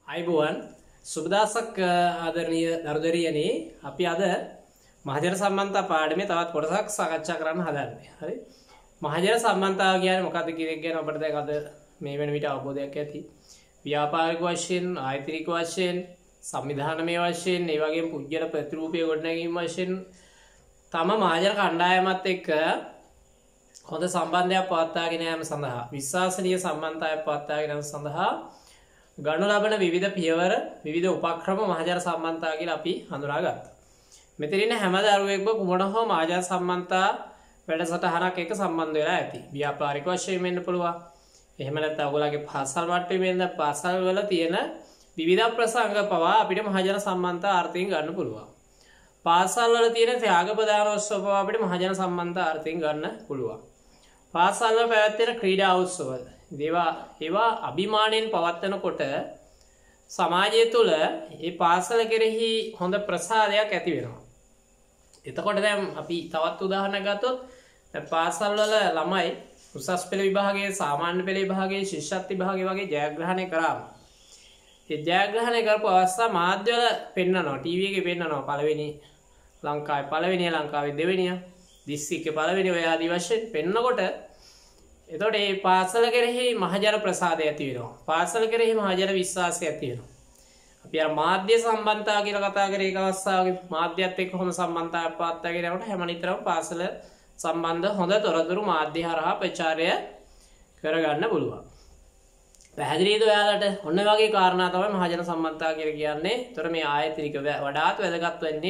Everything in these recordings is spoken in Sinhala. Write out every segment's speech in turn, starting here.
අයිබෝවන් සුබදසක් ආදරණීය දරුදරියනේ අපි අද මහජන සම්බන්ධතා පාඩමේ තවත් කොටසක් සාකච්ඡා කරන්න හදන්නේ. හරි. මහජන සම්බන්ධතාව කියන්නේ මොකක්ද කියන එක ගැන අපිට දැන් අද මේ වෙන විට අවබෝධයක් ඇති. ව්‍යාපාරික වශයෙන්, ආයතනික වශයෙන්, සංවිධානමය වශයෙන්, ඒ වගේම පුද්ගල ප්‍රතිරූපය ගොඩනැගීම වශයෙන් තම මහජන කණ්ඩායමත් එක්ක හොඳ සම්බන්ධයක් පවත්වාගෙන යාම සඳහා, විශ්වාසනීය සම්බන්ධතාවයක් පවත්වාගෙන යාම සඳහා ගණු ලබන විවිධ පියවර විවිධ උපක්‍රම මහජන සම්බන්ධතාව කියලා අපි හඳුනාගත්තා. මෙතන ඉන්න හැම දරුවෙක්ම කුමන හෝ මහජන සම්බන්ධතා වැඩසටහනක් එක්ක සම්බන්ධ වෙලා ඇති. ව්‍යාපාරික වශයෙන් වෙන්න පුළුවන්. එහෙම නැත්නම් ඔයගොල්ලන්ගේ පාසල් මට්ටමේ ඉඳන් පාසල් වල තියෙන විවිධ ප්‍රසංග පවා අපිට මහජන සම්බන්ධතා අර්ථයෙන් ගන්න පුළුවන්. පාසල් වල තියෙන ත්‍යාග ප්‍රදානෝත්සව පවා අපිට මහජන සම්බන්ධතා අර්ථයෙන් ගන්න පුළුවන්. පාසල් වල පැවැත්වෙන ක්‍රීඩා උත්සව ඒවා අභිමාණයෙන් පවත්වනකොට සමාජය තුළ ඒ පාසල කෙරෙහි හොඳ ප්‍රසාදයක් ඇති වෙනවා. එතකොට දැන් අපි තවත් උදාහරණයක් ගත්තොත් පාසල් වල ළමයි උසස් පෙළ විභාගයේ, සාමාන්‍ය පෙළ විභාගයේ, ශිෂ්‍යත්ව විභාගයේ වගේ ජයග්‍රහණය කරාම ඒ ජයග්‍රහණය කරපු අවස්ථා මාධ්‍ය වල පෙන්නනවා, ටීවී එකේ පෙන්නනවා. පළවෙනි ලංකාවේ පළවෙනිය, ලංකාවේ දෙවෙනිය, දිස්ත්‍රික්කේ පළවෙනි ඔය ආදි වශයෙන් පෙන්නකොට එතකොට මේ පාසල කෙරෙහි මහජන ප්‍රසාදය ඇති වෙනවා. පාසල කෙරෙහි මහජන විශ්වාසය ඇති වෙනවා. අපි අර මාධ්‍ය සම්බන්ධතාව කියලා කතා කරේ ඒක අවස්ථාවක මාධ්‍යත් එක්ක හොඳ සම්බන්ධතාවයක් පවත්වාගෙන යනකොට හැමනිතරම පාසල සම්බන්ධ හොඳ තොරතුරු මාධ්‍ය හරහා ප්‍රචාරය කරගන්න පුළුවන්. පැහැදිලිද ඔයාලට? ඔන්න වගේ කාරණා තමයි මහජන සම්බන්ධතාව කියලා කියන්නේ. ඒතර මේ ආයතනික වඩාත් වැදගත් වෙන්නේ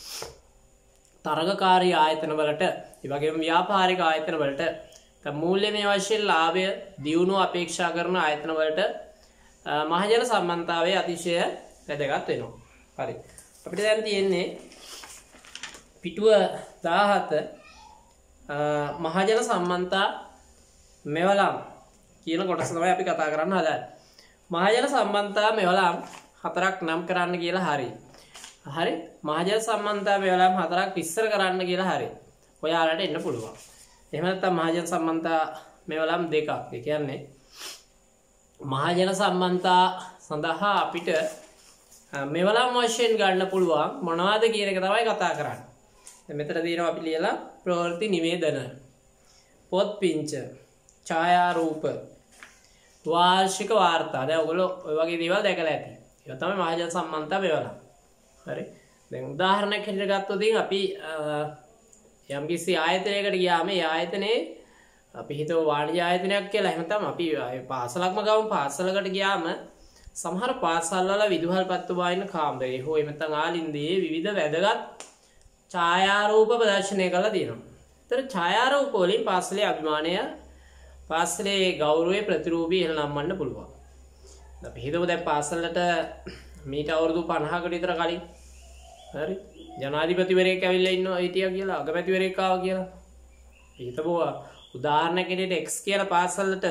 තරගකාරී ආයතන වලට, ඒ වගේම ව්‍යාපාරික ආයතන වලට, මූල්‍යමය වශයෙන් ලාභය දියුණුව අපේක්ෂා කරන ආයතන වලට මහජන සම්බන්ධතාවයේ අතිශය වැදගත් වෙනවා. හරි. අපිට දැන් තියෙන්නේ පිටුව 17 මහජන සම්බන්ධතා මෙවලම් කියන කොටස තමයි අපි කතා කරන්න හදන්නේ. මහජන සම්බන්ධතා මෙවලම් හතරක් නම් කරන්න කියලා හරි. හරි. මහජන සම්බන්ධතා මෙවලම් හතරක් විස්තර කරන්න කියලා හරි. ඔයාලට එන්න පුළුවන්. එහෙම නැත්නම් මහජන සම්බන්ධතා මෙවලම් දෙකක්. ඒ කියන්නේ මහජන සම්බන්ධතා සඳහා අපිට මෙවලම් වශයෙන් ගන්න පුළුවන් මොනවද කියන එක තමයි කතා කරන්නේ. දැන් මෙතන තියෙනවා අපි ලියලා ප්‍රවෘත්ති නිවේදන, පොත් පිංච, ඡායාරූප, වාර්ෂික වාර්තා. දැන් ඔයගොල්ලෝ ඔය වගේ දේවල් දැකලා ඇති. ඒක තමයි මහජන සම්බන්ධතා මෙවලම්. හරි. දැන් උදාහරණයක් හැටියට ගත්තොත් අපි යම්කිසි ආයතනයකට ගියාම ඒ ආයතනයේ අපි හිතුව වාණිජ ආයතනයක් කියලා. එහෙම තමයි අපි පාසලක්ම ගමු. පාසලකට ගියාම සමහර පාසල් වල විදුහල්පත්තු බාහින කාමරේ හෝ එහෙම නැත්නම් ආලින්දයේ විවිධ වැදගත් ඡායාරූප ප්‍රදර්ශනය කරලා තියෙනවා. ඒතර ඡායාරූප වලින් පාසලේ අභිමානය, පාසලේ ගෞරවය, ප්‍රතිරූපී එහෙම නම්වන්න පුළුවන්. අපි හිතුව දැන් පාසලට මීට අවුරුදු 50කට විතර කලින් හරි ජනාධිපතිවරයෙක් ඇවිල්ලා ඉන්නවා හිටියා කියලා, අගමැතිවරයෙක් ආවා කියලා. හිතපුවා උදාහරණයක් විදිහට X කියලා පාසලට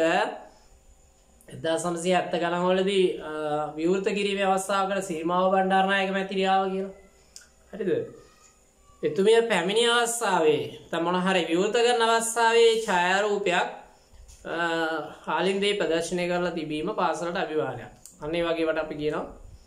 1970 ගණන් වලදී විවෘත කිරීමේ අවස්ථාවකට සීමාව බණ්ඩාරනායක මැතිරිය ආවා කියලා. හරිද? එතුමිය පැමිණි අවස්ථාවේ මොන හරි විවෘත කරන අවස්ථාවේ ඡායාරූපයක් ආලින්දේ ප්‍රදර්ශනය කරලා තිබීම පාසලට අභිමානයක්. අන්න ඒ වගේ වට අපි කියනවා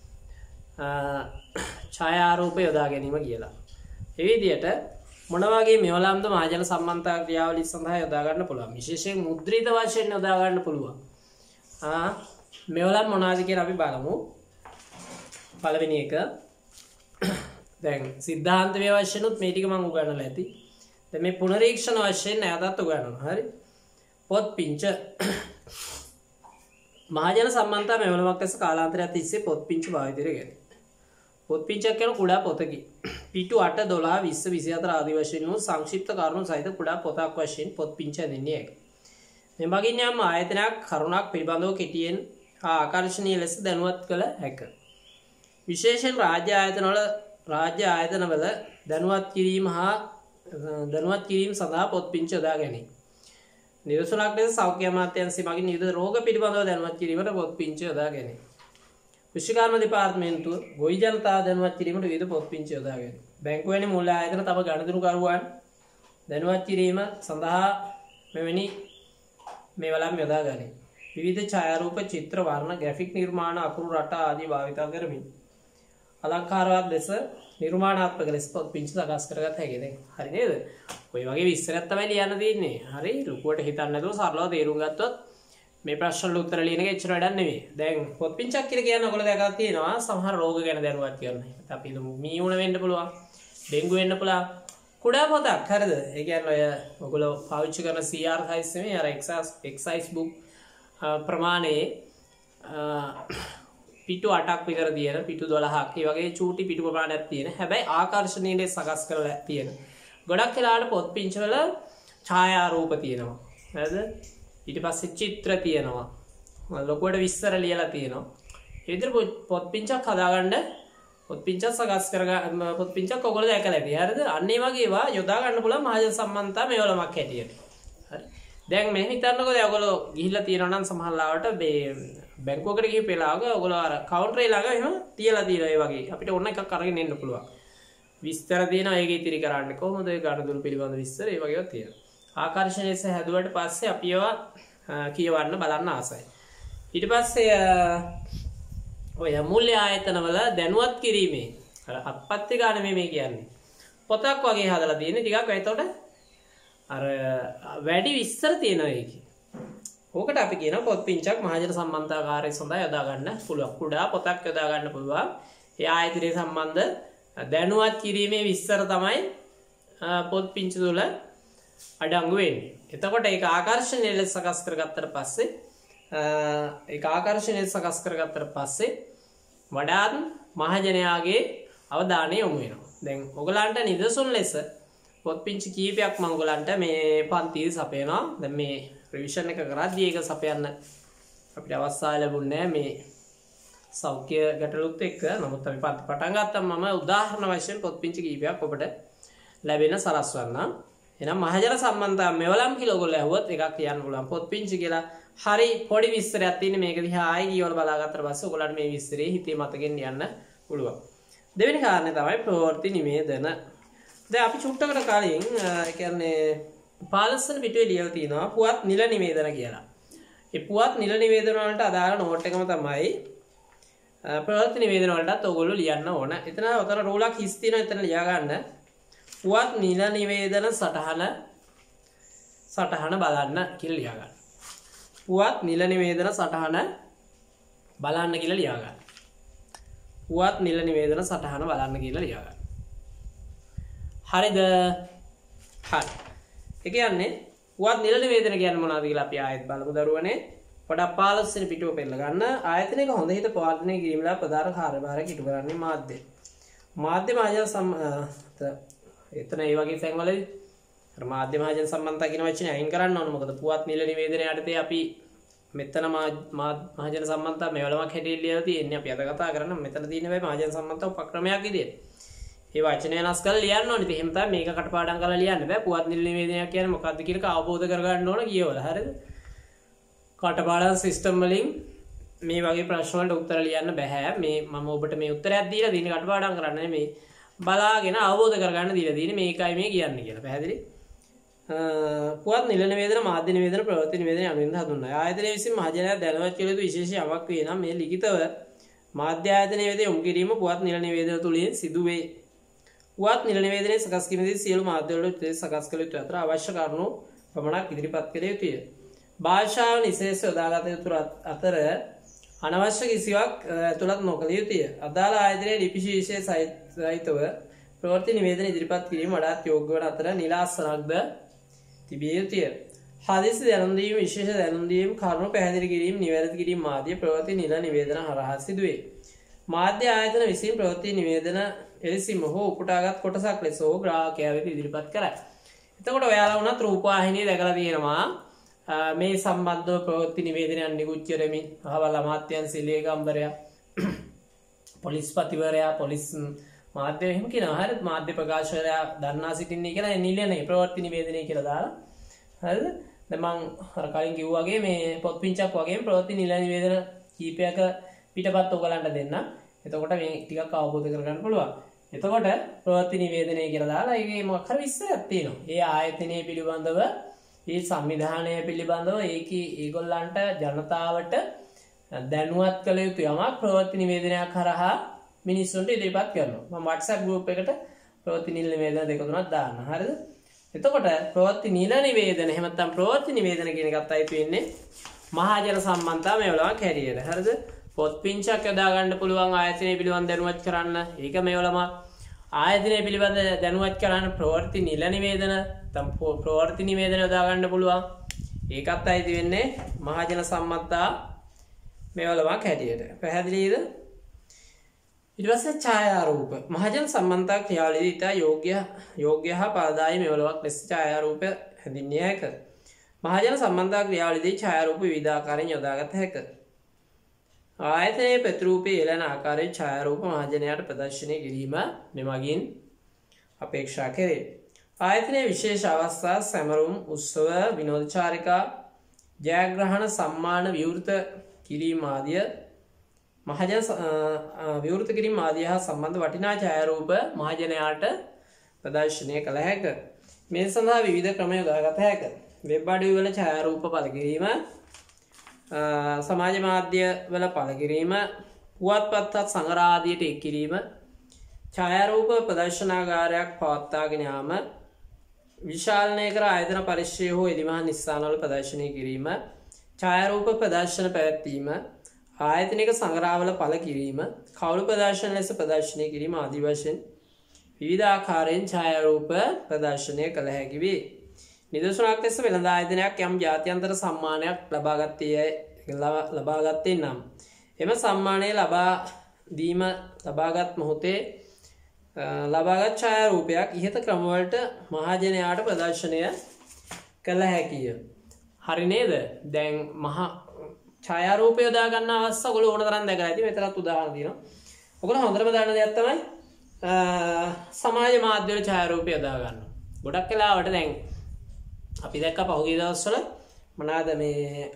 ඡායාරූප යොදා ගැනීම කියලා. ඒ විදිහට මොන වගේ මෙවලම්ද මහජන සම්බන්ධතා ක්‍රියාවලිය සඳහා යොදා ගන්න පුළුවන්. විශේෂයෙන් මුද්‍රිත වශයෙන් යොදා ගන්න පුළුවන්. මෙවලම් මොනවාද කියලා අපි බලමු. පළවෙනි එක දැන් සිද්ධාන්තමය වශයෙන් උත් මේ ටික මම උගන්වලා ඇති. දැන් මේ පුනරීක්ෂණ වශයෙන් නැවතත් උගන්වනවා. හරි. පොත් පිංච මහජන සම්බන්ධතා මෙවලමක් ලෙස කාලාන්තරයක් තිස්සේ පොත් පිංච භාවිතයට ගැනේ. පොත් පිංචක් කියන කුඩා පොතකි. පිටු 8, 12, 20, 24 ආදී වශයෙන් වූ සංක්ෂිප්ත කරුණු සහිත කුඩා පොතක් වශයෙන් පොත් පිංච ඇඳෙන්නේ ඒකයි. මේ මගින් යම් ආයතනයක් කරුණක් පිළිබඳව කෙටියෙන් ආකර්ෂණීය ලෙස දැනුවත් කළ හැක. විශේෂයෙන් රාජ්‍ය ආයතනවල දැනුවත් කිරීම සඳහා පොත් පිංච යොදා ගැනීම. නිදසුනක් ලෙස සෞඛ්‍ය අමාත්‍යාංශය මගින් විවිධ රෝග පිළිබඳව දැනුවත් කිරීමට පොත් පිංච යොදා ගැනීම. කෘෂිකර්ම දෙපාර්තමේන්තුව ගොවි ජනතාව දැනුවත් කිරීමට විවිධ පොත් පිංච යොදා ගැනීම. බැංකුව වැනි මූල්‍ය ආයතන තම ගණදෙනුකරුවන් දැනුවත් කිරීම සඳහා මෙවැනි මෙවලම් යොදා ගනී. විවිධ ඡායාරූප චිත්‍ර වර්ණ ග්‍රැෆික් නිර්මාණ අකුරු රට ආදී භාවිත කරමින් අලංකාරවත් ලෙස නිර්මාණාත්මක ලෙස පොත් පිංචි සකස් කරගත හැකියි. දැන් හරි නේද? ඔය වගේ විස්තරයක් තමයි ලියන්න තියෙන්නේ. හරි ලොකුවට හිතන්න නැතුව සරලව තේරුම් ගත්තොත් මේ ප්‍රශ්න වල උත්තර ලියන එක එච්චර වැඩක් නෙවෙයි. දැන් පොත් පිංචක් කියලා කියන්නේ ඔයගොල්ලෝ දැකලා තියෙනවා සමහර රෝග ගැන දැනුවත් කරනවා. අපි හිතමු මීමුණ වෙන්න පුළුවන්. ඩෙන්ගු වෙන්න පුළුවන්. කුඩා පොතක් හරිද? ඒ කියන්නේ ඔය ඔයගොල්ලෝ පාවිච්චි කරන CR සයිස් නෙමෙයි අර එක්සයිස් බුක් ප්‍රමාණයේ පිටු 8ක් විතර තියෙන පිටු 12ක් ඒ වගේ චූටි පිටු ප්‍රමාණයක් තියෙන. හැබැයි ආකර්ෂණීය සකස් කරලා තියෙන. ගොඩක් වෙලාවට පොත් පිංචි වල ඡායාරූප තියෙනවා. හරිද? ඊට පස්සේ චිත්‍ර තියෙනවා. ලොකුවට විස්තර ලියලා තියෙනවා. ඒ විදිහට පොත් පිංචක් හදාගන්න පොත් පිංචක් සකස් කරගන්න පොත් පිංචක් ඔයගොල්ලෝ දැකලා ඇති. හරිද? අන්න ඒ වගේ ඒවා යොදා ගන්න පුළුවන් මහජන සම්බන්ධතා මෙවලමක් හැටියට. හරි. දැන් මෙහෙම හිතන්නකෝ දැන් ඔයගොල්ලෝ ගිහිල්ලා තියෙනවා නම් සමහර ලාවට මේ බැංකුවකට ගිහපු වෙලාවක ඔයගොල්ලෝ අර කවුන්ටරේ ළඟ එහෙම තියලා තියෙනවා ඒ වගේ. අපිට ඕන එකක් අරගෙන එන්න පුළුවන්. විස්තර තියෙනවා ඒක ඉතිරි කරන්න කොහොමද ඒ ගණදුරු පිළිබඳ විස්තර ඒ වගේවත් තියෙනවා. ආකර්ෂණීය හැදුවට පස්සේ අපි ඒවා කියවන්න බලන්න ආසයි. ඊට පස්සේ ඔය මූල්‍ය ආයතනවල දැනුවත් කිරීමේ අර අත්පත්ති ගන්න මේ කියන්නේ. පොතක් වගේ හදලා තියෙන්නේ ටිකක් එතකොට අර වැඩි විස්තර තියෙනවා ඒකේ. ඕකට අපි කියන පොත් පිංචක් මහජන සම්බන්ධතාකාරය සඳහා යොදා ගන්න පුළුවන්. කුඩා පොතක් යොදා ගන්න පුළුවන්. ඒ ආයතනයේ සම්බන්ධ දැනුවත් කිරීමේ විස්තර තමයි පොත් පිංචි තුල අඩංගු වෙන්නේ. එතකොට ඒක ආකර්ෂණීය ලෙස සකස් කරගත්තට පස්සේ වඩාත් මහජනයාගේ අවධානය යොමු වෙනවා. දැන් ඔයගලන්ට නිදසුන් ලෙස පොත් පිංචි කීපයක් මම ඔයගලන්ට මේ පන්තියේ සපයනවා. දැන් මේ රිවිෂන් එක කරද්දී ඒක සපයන්න අපිට අවස්ථාව ලැබුණේ නැහැ මේ සෞඛ්‍ය ගැටලුත් එක්ක. නමුත් අපි පටන් ගත්තම මම උදාහරණ වශයෙන් පොත් පිංචි කීපයක් ඔබට ලැබෙන සලස්වන්නම්. එහෙනම් මහජන සම්බන්ධතා මෙවලම් කියලා ඔයගොල්ලෝ ඇහුවොත් එකක් කියන්න පුළුවන්. පොත් පිංචි කියලා හරි පොඩි විස්තරයක් තියෙන මේක දිහා ආයි කියවලා බලාගත්තට පස්සේ ඔයගොල්ලන්ට මේ විස්තරේ හිතේ මතකෙන් යන්න පුළුවන්. දෙවෙනි කාරණේ තමයි ප්‍රවෘත්ති නිවේදන. දැන් අපි චුට්ටකට කලින් කියන්නේ පාලස්සන පිටුවේ ලියලා තියෙනවා පුවත් නිල නිවේදන කියලා. ඒ පුවත් නිල නිවේදන වලට අදාළ නෝට් එකම තමයි ප්‍රවෘත්ති නිවේදන වලටත් ඔයගොල්ලෝ ලියන්න ඕන. එතන උතර රූලක් හිස් තියෙනවා එතන ලියා ගන්න. පුවත් නිල නිවේදන සටහන බලන්න කියලා ලියා ගන්න. පුවත් නිල නිවේදන සටහන බලන්න කියලා ලියා ගන්න. පුවත් නිල නිවේදන සටහන බලන්න කියලා ලියා ගන්න. හරිද? හරි. ඒ කියන්නේ පුවත් නිල නිවේදන කියන්නේ මොනවද කියලා අපි ආයෙත් බලමු දරුවනේ. පොඩක් 15 වෙනි පිටුව පෙන්නලා ගන්න. ආයතනයක හොඳ හිත පවර්ධනය කිරීමලා ප්‍රධාන කාර්යභාරයක් ඉටු කරන්නේ මාධ්‍ය. මාධ්‍ය එතන ඒ වගේ තැන්වලදී අර මාධ්‍ය මහජන සම්බන්ධතා කියන වචනේ අයින් කරන්න ඕන. මොකද පුවත් නිල නිවේදනයේ යටතේ අපි මෙතන මහජන සම්බන්ධතා මෙවලමක් හැටියට ලියලා තියෙන්නේ. අපි අද කතා කරන්නේ මෙතන තියෙන වෙයි මහජන සම්බන්ධතා උපක්‍රමයක් විදියට. ඒ වචනේ වෙනස් කරලා ලියන්න ඕනේ. ඉතින් එහෙම තමයි මේක කටපාඩම් කරලා ලියන්න බෑ. පුවත් නිල නිවේදනයක් කියන්නේ මොකක්ද කියන එක අවබෝධ කරගන්න ඕන කියවලා. හරිද? කටපාඩම් සිස්ටම් වලින් මේ වගේ ප්‍රශ්න වලට උත්තර ලියන්න බෑ. මේ මම ඔබට මේ උත්තරයක් දීලා දින කටපාඩම් කරන්න නෙමෙයි. බලාගෙන අවබෝධ කරගන්න දීලා තියෙන්නේ මේකයි මේ කියන්නේ කියලා. පැහැදිලි? පුවත් නිල නිවේදන මාධ්‍ය නිවේදන ප්‍රවෘත්ති නිවේදන යනුවෙන් හඳුන්වනවා. ආයතනය විසින් මහජනයා දැනුවත් කළ යුතු විශේෂ යමක් වේ නම් මේ ලිඛිතව මාධ්‍ය ආයතනයේ වෙත යොමු කිරීම පුවත් නිල නිවේදන තුලින් සිදු වේ. පුවත් නිල නිවේදනයේ සකස් කිරීමේදී සියලු මාධ්‍ය වල සකස් කළ යුතු අතර අවශ්‍ය කරුණු පමණක් ඉදිරිපත් කළ යුතුය. භාෂාව නිසේස යොදාගත යුතු අතර අනවශ්‍ය කිසිවක් ඇතුළත් නොකළ යුතුය. අදාළ ආයතනයේ ලිපි ශීර්ෂය සහිතව ප්‍රවෘත්ති නිවේදන ඉදිරිපත් කිරීම වඩාත් යෝග්‍ය වන අතර නිලාසනක්ද තිබිය යුතුය. හදිසි දැනුම් දීම, විශේෂ දැනුම් දීම, කරුණු පැහැදිලි කිරීම, නිවැරදි කිරීම මාධ්‍ය ප්‍රවෘත්ති නිල නිවේදන හරහා සිදුවේ. මාධ්‍ය ආයතන විසින් ප්‍රවෘත්ති නිවේදන එලෙසින්ම හෝ උපුටාගත් කොටසක් ලෙස හෝ ග්‍රාහකයා වෙත ඉදිරිපත් කරයි. එතකොට ඔයාලා වුණත් රූපවාහිනිය දැකලා තියෙනවා මේ සම්බන්ධව ප්‍රවෘත්ති නිවේදනයක් නිකුත් කරමින් අහවල් අමාත්‍යංශ ලේකම්වරයා, පොලිස්පතිවරයා, පොලිස් මාධ්‍ය එහෙම කියනවා. හරිද? මාධ්‍ය ප්‍රකාශකයා දන්නා සිටින්නේ කියලා නිලනේ ප්‍රවෘත්ති නිවේදනය කියලා දාලා. හරිද? දැන් මම අර කලින් කිව්වා වගේ මේ පොත් පිංචක් වගේම ප්‍රවෘත්ති නිල නිවේදන කීපයක පිටපත් ඔයගලන්ට දෙන්න. එතකොට මේ ටිකක් අවබෝධ කරගන්න පුළුවන්. එතකොට ප්‍රවෘත්ති නිවේදනය කියලා දාලා ඒකේ මොකක් හරි විස්තරයක් තියෙනවා. ඒ ආයතනයේ පිළිබඳව මේ සංවිධානය පිළිබඳව ඒගොල්ලන්ට ජනතාවට දැනුවත් කළ යුතු යමක් ප්‍රවෘත්ති නිවේදනයක් කරහා මිනිස්සුන්ට ඉදිරිපත් කරනවා. මම WhatsApp group එකට ප්‍රවෘත්ති නිවේදන දෙක තුනක් දාන්න. හරිද? එතකොට ප්‍රවෘත්ති නිවේදන එහෙම නැත්නම් ප්‍රවෘත්ති නිවේදන කියන එකත් අයිති වෙන්නේ මහජන සම්බන්ධතා මේවලම කැරියර. හරිද? පොත් පිංචක් යොදා ගන්න පුළුවන් ආයතනය පිළිබඳ දැනුවත් කරන්න. ඒක මේවලම ආයතනය පිළිබඳ දැනුවත් කරන්න ප්‍රවෘත්ති නිවේදන නැත්නම් ප්‍රවෘත්ති නිවේදන යොදා ගන්න පුළුවන්. ඒකත් අයිති වෙන්නේ මහජන සම්බන්ධතා මේවලම කැරියර. පැහැදිලිද? ඊට පස්සේ ඡායාරූප මහජන සම්බන්ධතා ක්‍රියාවලියේදී ඉතා යෝග්‍ය හා පාදායි මෙවලවක් ලෙස ඡායාරූප හැඳින්විය හැකිය. මහජන සම්බන්ධතා ක්‍රියාවලියේදී ඡායාරූප විවිධාකාරයෙන් යොදාගත හැකිය. ආයතනයේ ප්‍රතිරූපයේ එළන ආකාරයේ ඡායාරූප මහජනයාට ප්‍රදර්ශනය කිරීම මෙමගින් අපේක්ෂා කෙරේ. ආයතනයේ විශේෂ අවස්ථා සැමරුම් උත්සව විනෝද චාරිකා ජයග්‍රහණ සම්මාන විවෘත කිරීම ආදිය මහජන විවෘත කිරීම ආදිය හා සම්බන්ධ වටිනා ඡායාරූප මහජනයාට ප්‍රදර්ශනය කළ හැකිය. මේ සඳහා විවිධ ක්‍රම යොදාගත හැකිය. වෙබ් අඩවිවල ඡායාරූප පළ කිරීම, සමාජ මාධ්‍ය වල පළ කිරීම, පුවත්පත් සංග්‍රහ ආදියට එක් කිරීම, ඡායාරූප ප්‍රදර්ශනාගාරයක් පවත්වාගෙන යාම, විශාලනය කර ආයතන පරිශ්‍රය හෝ එදිමහල් ස්ථානවල ප්‍රදර්ශනය කිරීම, ඡායාරූප ප්‍රදර්ශන පැවැත්වීම, ආයතනික සංග්‍රහවල පළ කිරීම, කවුළු ප්‍රදර්ශන ලෙස ප්‍රදර්ශනය කිරීම ආදී වශයෙන් විවිධ ආකාරයෙන් ඡායාරූප ප්‍රදර්ශනය කළ හැකි වේ. නිදර්ශනයක් ලෙස වෙළඳ ආයතනයක් යම් ජාත්‍යන්තර සම්මානයක් ලබාගත්තේ නම් එම සම්මානය ලබාගත් මොහොතේ ලබාගත් ඡායාරූපයක් ඉහත ක්‍රමවලට මහජනයාට ප්‍රදර්ශනය කළ හැකිය. හරි නේද? දැන් ඡායාරූපය යොදා ගන්න අවස්ථාව ඔයගොල්ලෝ ඕන තරම් දැකලා ඇති. මෙතනත් උදාහරණ තියෙනවා. ඔයගොල්ලෝ හොඳටම දන්න දෙයක් තමයි සමාජ මාධ්‍ය වල ඡායාරූපය යොදා ගන්න. ගොඩක් වෙලාවට දැන් අපි දැක්ක පහුගිය දවස්වල මොනවාද මේ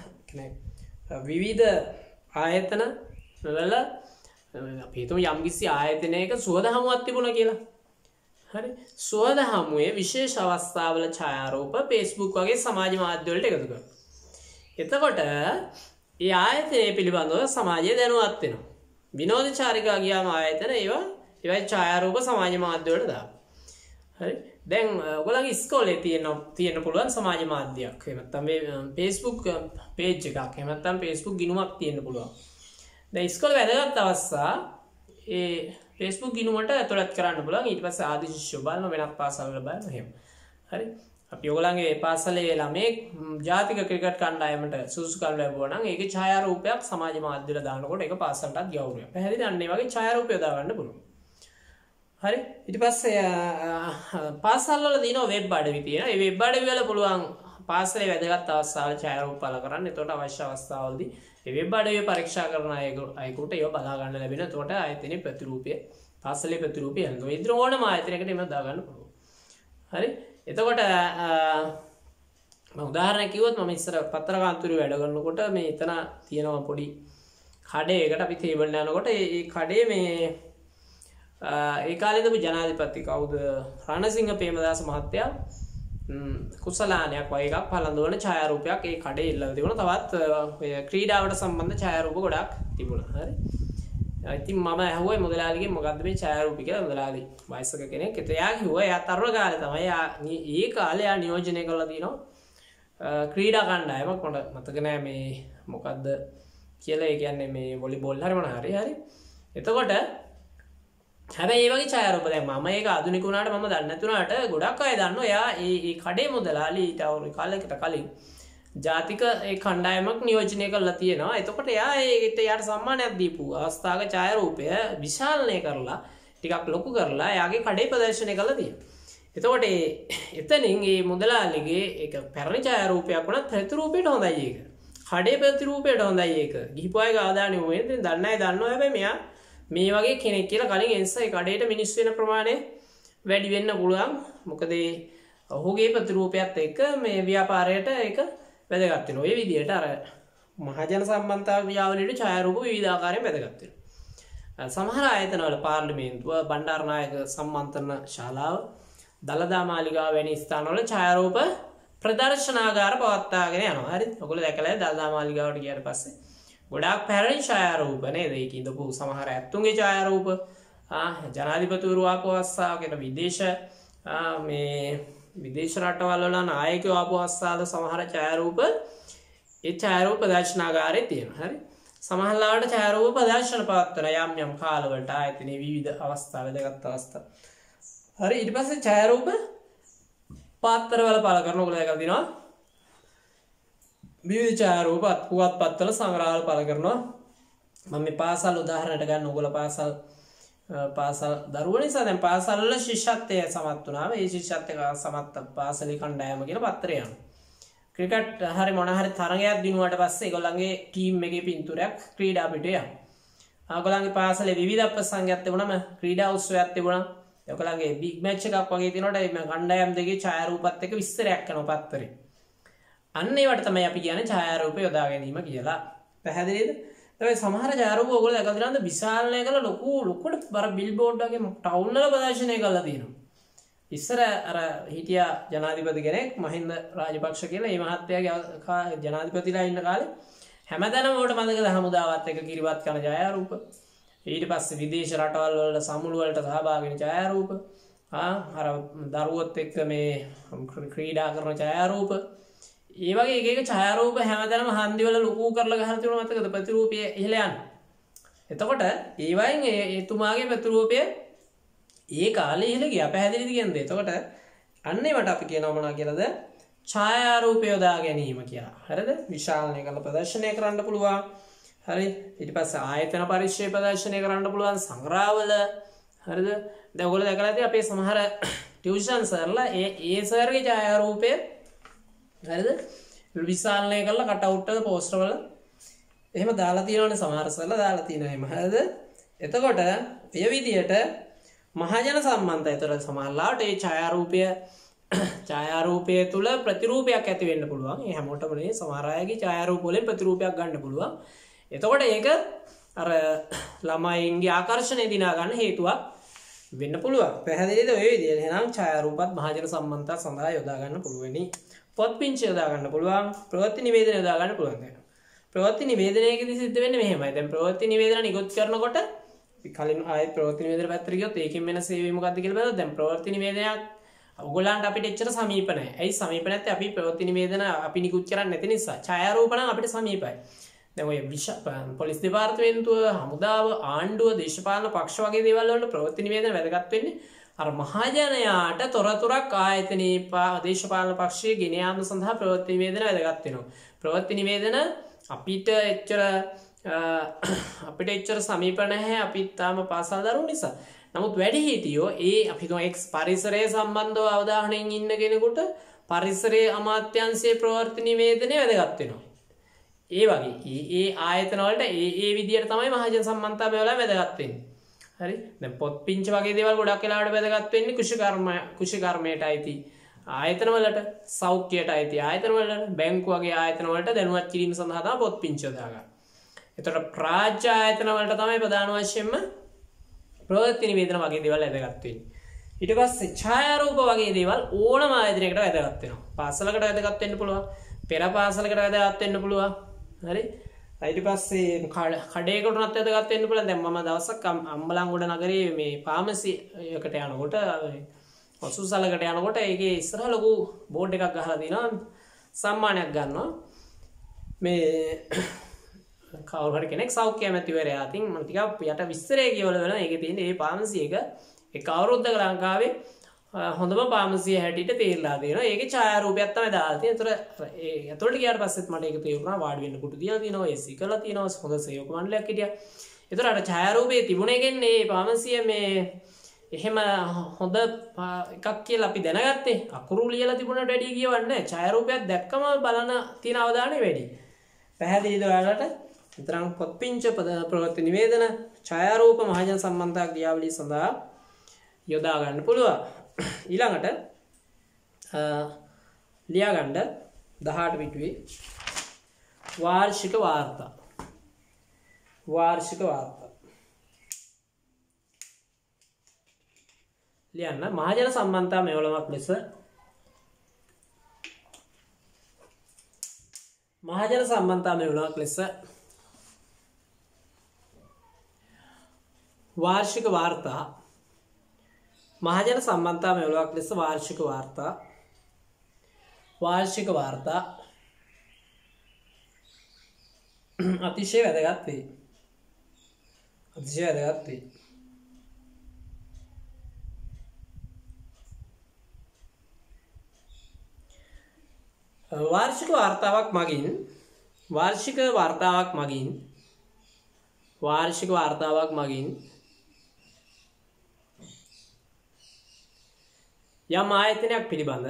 විවිධ ආයතන වල අපි හිතමු යම්කිසි ආයතනයක සුවදහමුවක් තිබුණා කියලා. හරි. සුවදහමුවේ විශේෂ අවස්ථාවල ඡායාරූප Facebook වගේ සමාජ මාධ්‍ය වලට එකතු කරනවා. එතකොට ඒ ආයතනය පිළිබඳව සමාජය දැනුවත් වෙනවා. විනෝද චාරිකා ගියාම ආයතන ඒවා ඡායාරූප සමාජ මාධ්‍ය වලට දානවා. හරි. දැන් ඔයගොල්ලන්ගේ ඉස්කෝලේ තියෙන පුළුවන් සමාජ මාධ්‍යයක්. එහෙම නැත්නම් මේ Facebook page එකක්. එහෙම නැත්නම් Facebook ගිණුමක් තියෙන්න පුළුවන්. දැන් ඉස්කෝලේ වැදගත් අවස්ථා ඒ Facebook ගිණුමට ඇතුළත් කරන්න පුළුවන්. ඊට පස්සේ ආදි ශිෂ්‍යෝ බලන වෙනත් පාසල් වල බලන එහෙම. හරි. අපි ඔයගොල්ලන්ගේ පාසලේ ළමයි ජාතික ක්‍රිකට් කණ්ඩායමට සුසුකම් ලැබුවා නම් ඒකේ ඡායාරූපයක් සමාජ මාධ්‍ය වල දානකොට ඒක පාසලටත් ගෞරවයක්. පැහැදිලිද? අන්න ඒ වගේ ඡායාරූපය දාගන්න පුළුවන්. හරි. ඊට පස්සේ පාසල් වල දිනන වෙබ් අඩවි තියෙනවා. ඒ වෙබ් අඩවි වල පුළුවන් පාසලේ වැදගත් අවස්ථාවල ඡායාරූප පළ කරන්න. එතකොට අවශ්‍ය අවස්ථාවලදී ඒ වෙබ් අඩවිය පරීක්ෂා කරන අයෙකුට ඒව බලා ගන්න ලැබෙනවා. එතකොට ආයතනයේ ප්‍රතිරූපය පාසලේ ප්‍රතිරූපය යනවා. ඒ විදිහට ඕනම ආයතනයකට එම දා ගන්න පුළුවන්. හරි. එතකොට මම උදාහරණයක් කිව්වොත් මම ඉස්සර පත්‍රකාන්තුරු වැඩ කරනකොට මේ එතන තියෙනවා පොඩි කඩේකට අපි තේබල් යනකොට ඒ කඩේ මේ ඒ කාලේදම ජනාධිපති කවුද රණසිංහ ප්‍රේමදාස මහත්තයා කුසලානයක් වගේ එකක් පළඳවන ඡායාරූපයක් ඒ කඩේ ඉල්ලලා තිබුණා. තවත් ඔය ක්‍රීඩාවට සම්බන්ධ ඡායාරූප ගොඩක් තිබුණා. හරි. ඉතින් මම ඇහුවා මොදලාලිගෙන් මොකද්ද මේ ඡායාරූපය කියලා. මොදලාලි වයසක කෙනෙක්. ඒත් එයා කිව්වා එයා තරුණ කාලේ තමයි. ඒ කාලේ එයා නියෝජනය කරලා තිනවා ක්‍රීඩා කණ්ඩායමක්. මට මතක නෑ මේ මොකද්ද කියලා. ඒ කියන්නේ මේ වොලිබෝල් හරි මොනවා හරි. හරි. එතකොට හැබැයි මේ වගේ ඡායාරූප දැන් මම ඒක ආධුනික වුණාට මම දන්නේ නැතුණාට ගොඩක් අය දන්නවා එයා ඒ කඩේ මුදලාලි ඊට අවුරුදු කාලයකට කලින් ජාතික ඒ කණ්ඩායමක් නියෝජනය කරලා තියෙනවා. එතකොට එයා එයාට සම්මානයක් දීපු අවස්ථාවක ඡායාරූපය විශාලනය කරලා ටිකක් ලොකු කරලා එයාගේ කඩේ ප්‍රදර්ශනය කරලා තියෙනවා. එතකොට එතනින් මේ මුදලාලිගේ ඒක පැරණි ඡායාරූපයක් වුණත් ප්‍රතිරූපයට හොඳයි ඒක. කඩේ ප්‍රතිරූපයට හොඳයි ඒක. ගිහිපුවාගේ ආදානෙ වෙන්නේ දන්න අය දන්නවා. හැබැයි මෙයා මේ වගේ කෙනෙක් කියලා කලින් එන්සයි කඩේට මිනිස්සු වෙන ප්‍රමාණය වැඩි වෙන්න පුළුවන්. මොකද ඔහුගේ ප්‍රතිරූපයත් එක්ක මේ ව්‍යාපාරයට ඒක වැදගත් වෙනවා. ඒ විදිහට අර මහජන සම්බන්ධතා ක්‍රියාවලියට ඡායාරූප විවිධාකාරයෙන් වැදගත් වෙනවා. සමහර ආයතනවල පාර්ලිමේන්තුව, බණ්ඩාරනායක සම්මන්ත්‍රණ ශාලාව, දළදා මාලිගාව වැනි ස්ථානවල ඡායාරූප ප්‍රදර්ශනාගාර පවත්වාගෙන යනවා. හරි. ඔයගොල්ලෝ දැකලා දළදා මාලිගාවට ගියාට පස්සේ ගොඩාක් පැරණි ඡායාරූප නේද? ඒක ඉඳපු සමහර ඇත්තුන්ගේ ඡායාරූප ජනාධිපතිවරු ආපු අවස්ථාවකට විදේශ රටවල් වල නායකයෝ ආපු අවස්ථාවල සමහර ඡායාරූප ඒ ඡායාරූප ප්‍රදර්ශනාගාරයේ තියෙනවා. හරි. සමහරවිට ඡායාරූප ප්‍රදර්ශන පවත්වන යම් කාලවලට ආයතනයේ විවිධ අවස්ථා වැදගත් අවස්ථා. හරි. ඊට පස්සේ ඡායාරූප පාත්‍රවල පළ කරන ඔයගොල්ලෝ දැකලා තියෙනවා. විවිධ ඡායාරූප පුවත්පත්වල සංග්‍රහවල පළ කරනවා. මම මේ පාසල් උදාහරණයක් ගන්න ඕගොල්ලෝ පාසල් දරුවෝ නිසා දැන් පාසල් වල ශිෂ්‍යත්වය සමත් වුණාම ඒ ශිෂ්‍යත්වය සමත් පාසලේ කණ්ඩායම කියලා පත්‍රය යනවා. ක්‍රිකට් හරි මොන හරි තරගයක් දිනුවාට පස්සේ ඒගොල්ලන්ගේ ටීම් එකේ පින්තූරයක් ක්‍රීඩා පිටේ යනවා. ආගොල්ලන්ගේ පාසලේ විවිධ ප්‍රසංගයක් තිබුණාම ක්‍රීඩා උත්සවයක් තිබුණා. ඒගොල්ලන්ගේ බිග් මැච් එකක් වගේ තියෙනකොට මේ කණ්ඩායම් දෙකේ ඡායාරූපත් එක්ක විස්තරයක් කරනවා පත්තරේ. අන්න ඒවට තමයි අපි කියන්නේ ඡායාරූප යොදා ගැනීම කියලා. පැහැදිලිද? ඒ සමහර ඡායාරූප ඔයගොල්ලෝ දැකලා තියෙනවද විශාලණය කරලා ලොකුට බර බිල්බෝඩ් වගේ ටවුන් වල ප්‍රදර්ශනය කරලා තියෙනවා. ඉස්සර අර හිටියා ජනාධිපති කෙනෙක් මහින්ද රාජපක්ෂ කියලා ඒ මහත්තයාගේ ජනාධිපතිලා ඉන්න කාලේ හැමදාම උඩ මතකද හමුදාවත් එක්ක කිරිවත් කරන ඡායාරූප. ඊට පස්සේ විදේශ රටවල් වල සමුළු වලට සහභාගී වෙන ඡායාරූප. අර දරුවොත් එක්ක මේ ක්‍රීඩා කරන ඡායාරූප. ඒ වගේ එක ඡායාරූප හැමදාම හන්දි වල ලොකු කරලා ගහලා තිබුණා මතකද ප්‍රතිරූපය ඉහළ යන. එතකොට ඒ වයින් එතුමාගේ ප්‍රතිරූපය ඒ කාලේ ඉහළ ගියා. පැහැදිලිද කියන්නේ? එතකොට අන්න ඒවට අපි කියනවා මොනවා කියලාද? ඡායාරූපය යොදා ගැනීම කියලා. හරිද? විශාලණය කරලා ප්‍රදර්ශනය කරන්න පුළුවන්. හරි. ඊට පස්සේ ආයතන පරිශ්‍රය ප්‍රදර්ශනය කරන්න පුළුවන් සංග්‍රහවල. හරිද? දැන් ඔයගොල්ලෝ දැකලා තියෙයි අපේ සමහර ටියුෂන් සර්ලා ඒ සර්ගේ ඡායාරූපය හරිද? විශාලණය කරලා කට් අවුට් වල පෝස්ටර් වල එහෙම දාලා තියෙනවනේ සමහර සර්ලා දාලා තියෙනවා එහෙම. හරිද? එතකොට මේ විදියට මහජන සම්බන්ධය තුළ සමහරලාට ඒ ඡායාරූපය තුළ ප්‍රතිරූපයක් ඇති වෙන්න පුළුවන්. ඒ හැමෝටම නෙවෙයි සමහර අයගේ ඡායාරූප වලින් ප්‍රතිරූපයක් ගන්න පුළුවන්. එතකොට ඒක අර ළමයින්ගේ ආකර්ෂණය දිනා ගන්න හේතුවක් වෙන්න පුළුවන්. පැහැදිලිද? ඔය විදිහට එහෙනම් ඡායාරූපත් මහජන සම්බන්ධතා සඳහා යොදා ගන්න පුළුවනි. පොත් පිංචි යොදා ගන්න පුළුවන්. ප්‍රවෘත්ති නිවේදන යොදා ගන්න පුළුවන්. දැන් ප්‍රවෘත්ති නිවේදනයේදී සිද්ධ වෙන්නේ මෙහෙමයි. දැන් ප්‍රවෘත්ති නිවේදන නිකුත් කරනකොට කලින් ආයෙත් ප්‍රවෘත්ති නිවේදන පැත්තට ගියොත් ඒකෙන් වෙන සේවය මොකක්ද කියලා බලද්දී දැන් ප්‍රවෘත්ති නිවේදනයක් ඔයගොල්ලන්ට අපිට එච්චර සමීප නැහැ. ඇයි සමීප නැත්තේ? අපි ප්‍රවෘත්ති නිවේදන අපි නිකුත් කරන්නේ නැති නිසා. ඡායාරූප නම් අපිට සමීපයි. දැන් ඔය පොලිස් දෙපාර්තමේන්තුව, හමුදාව, ආණ්ඩුව, දේශපාලන පක්ෂ වගේ දේවල් වලට ප්‍රවෘත්ති නිවේදන වැදගත් වෙන්නේ අර මහජනයාට තොරතුරක් ආයතනයේ දේශපාලන පක්ෂයේ ගෙන යාම සඳහා ප්‍රවෘත්ති නිවේදන වැදගත් වෙනවා. ප්‍රවෘත්ති නිවේදන අපිට එච්චර සමීප නැහැ. අපිත් තාම පාසල් දරුවෝ නිසා. නමුත් වැඩිහිටියෝ අපි තුමා එක්ස් පරිසරය සම්බන්ධව අවධානයෙන් ඉන්න කෙනෙකුට පරිසරයේ අමාත්‍යාංශයේ ප්‍රවෘත්ති නිවේදනය වැදගත් වෙනවා. ඒ වගේ ඒ ආයතන වලට ඒ විදියට තමයි මහජන සම්බන්ධතාවය වල වැදගත් වෙන්නේ. හරි? දැන් පොත් පිංච වගේ දේවල් ගොඩක් වෙලාවට වැදගත් වෙන්නේ කෘෂිකර්මයට අයිති ආයතන වලට, සෞඛ්‍යයට අයිති ආයතන වලට, බැංකු වගේ ආයතන වලට දැනුවත් කිරීම සඳහා තමයි පොත් පිංච යොදාගන්නේ. එතකොට රාජ්‍ය ආයතන වලට තමයි ප්‍රධාන වශයෙන්ම ප්‍රවෘත්ති නිවේදන වගේ දේවල් වැදගත් වෙන්නේ. ඊට පස්සේ ඡායාරූප වගේ දේවල් ඕනම ආයතනයකට වැදගත් වෙනවා. පාසලකට වැදගත් වෙන්න පුළුවන්. පෙර පාසලකට වැදගත් වෙන්න පුළුවන්. හරි? ඊට පස්සේ කඩේකට උනත් වැදගත් වෙන්න පුළුවන්. දැන් මම දවසක් අම්බලන්ගොඩ නගරයේ මේ ෆාමසි එකට යනකොට ඔසුසලකට යනකොට ඒකේ ඉස්සරහ ලොකු බෝඩ් එකක් ගහලා තියෙනවා. සම්මානයක් ගන්නවා. මේ කවුරු හරි කෙනෙක් සෞඛ්‍ය ඇමතිවරයා අතින් මම ටිකක් යට විස්තරය කියවල වෙනවා. ඒකේ තියෙන මේ ෆාමසි එක එක් අවුරුද්දක ලංකාවේ හොඳම ෆාමසිය හැටියට තේරලා දෙනවා. ඒකේ ඡායාරූපයක් තමයි දාලා තියෙන්නේ. ඒතර ඇතුළට ගියාට පස්සෙත් මට ඒක තේරුණා. වාඩි වෙන්න කුටු තියලා තියෙනවා, AC කරලා තියෙනවා, හොඳ සේවක මණ්ඩලයක් හිටියා. ඒතර අර ඡායාරූපේ තිබුණේ කියන්නේ මේ ෆාමසිය මේ එහෙම හොඳ එකක් කියලා අපි දැනගත්තේ. අකුරු ලියලා තිබුණට වැඩිය කියවන්නේ නැහැ. ඡායාරූපයක් දැක්කම බලන තියෙන අවධානය වැඩි. පැහැදිලිද ඔයාලට? විතරක් පොත් පිංච ප්‍රවෘත්ති නිවේදන ඡායාරූප මහජන සම්බන්ධතා ක්‍රියාවලිය සඳහා යොදා ගන්න පුළුවන්. ඊළඟට ලියා ගන්න 18 පිටුවේ වාර්ෂික වාර්තා. ලියන්න මහජන සම්බන්ධතා මෙවලමක් ලෙස මහජන සම්බන්ධතා මෙවලක් ලෙස වාර්ෂික වාර්තා මහජන සම්බන්ධතා මෙවලක් ලෙස වාර්ෂික වාර්තා අතිශය වැදගත් වේ. වාර්ෂික වාර්තාවක් මගින් යම් ආයතනයක් පිළිබඳ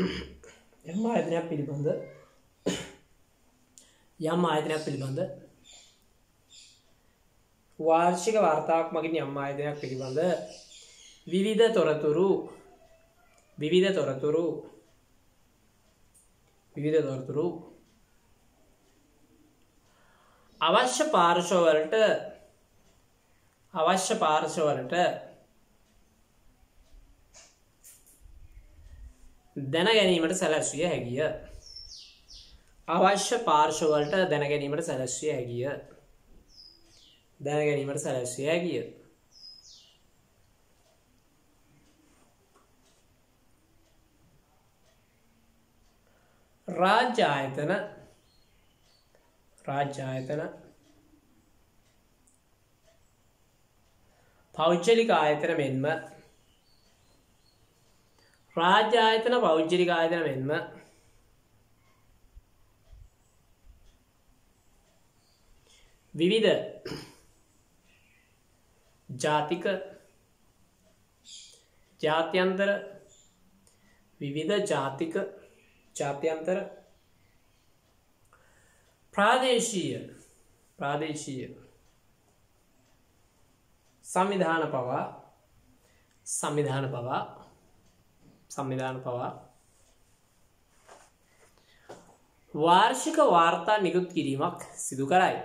වාර්ෂික වාර්තාවක් මගින් යම් ආයතනයක් පිළිබඳ විවිධ තොරතුරු අවශ්‍ය පාර්ශවවලට දැන ගැනීමට සැලැස්විය හැකිය. රාජ්‍ය ආයතන පෞද්ගලික ආයතන මෙන්ම විවිධ ජාතික ජාත්‍යන්තර ප්‍රාදේශීය සංවිධාන පවා වාර්ෂික වාර්තා නිකුත් කිරීමක් සිදු කරයි.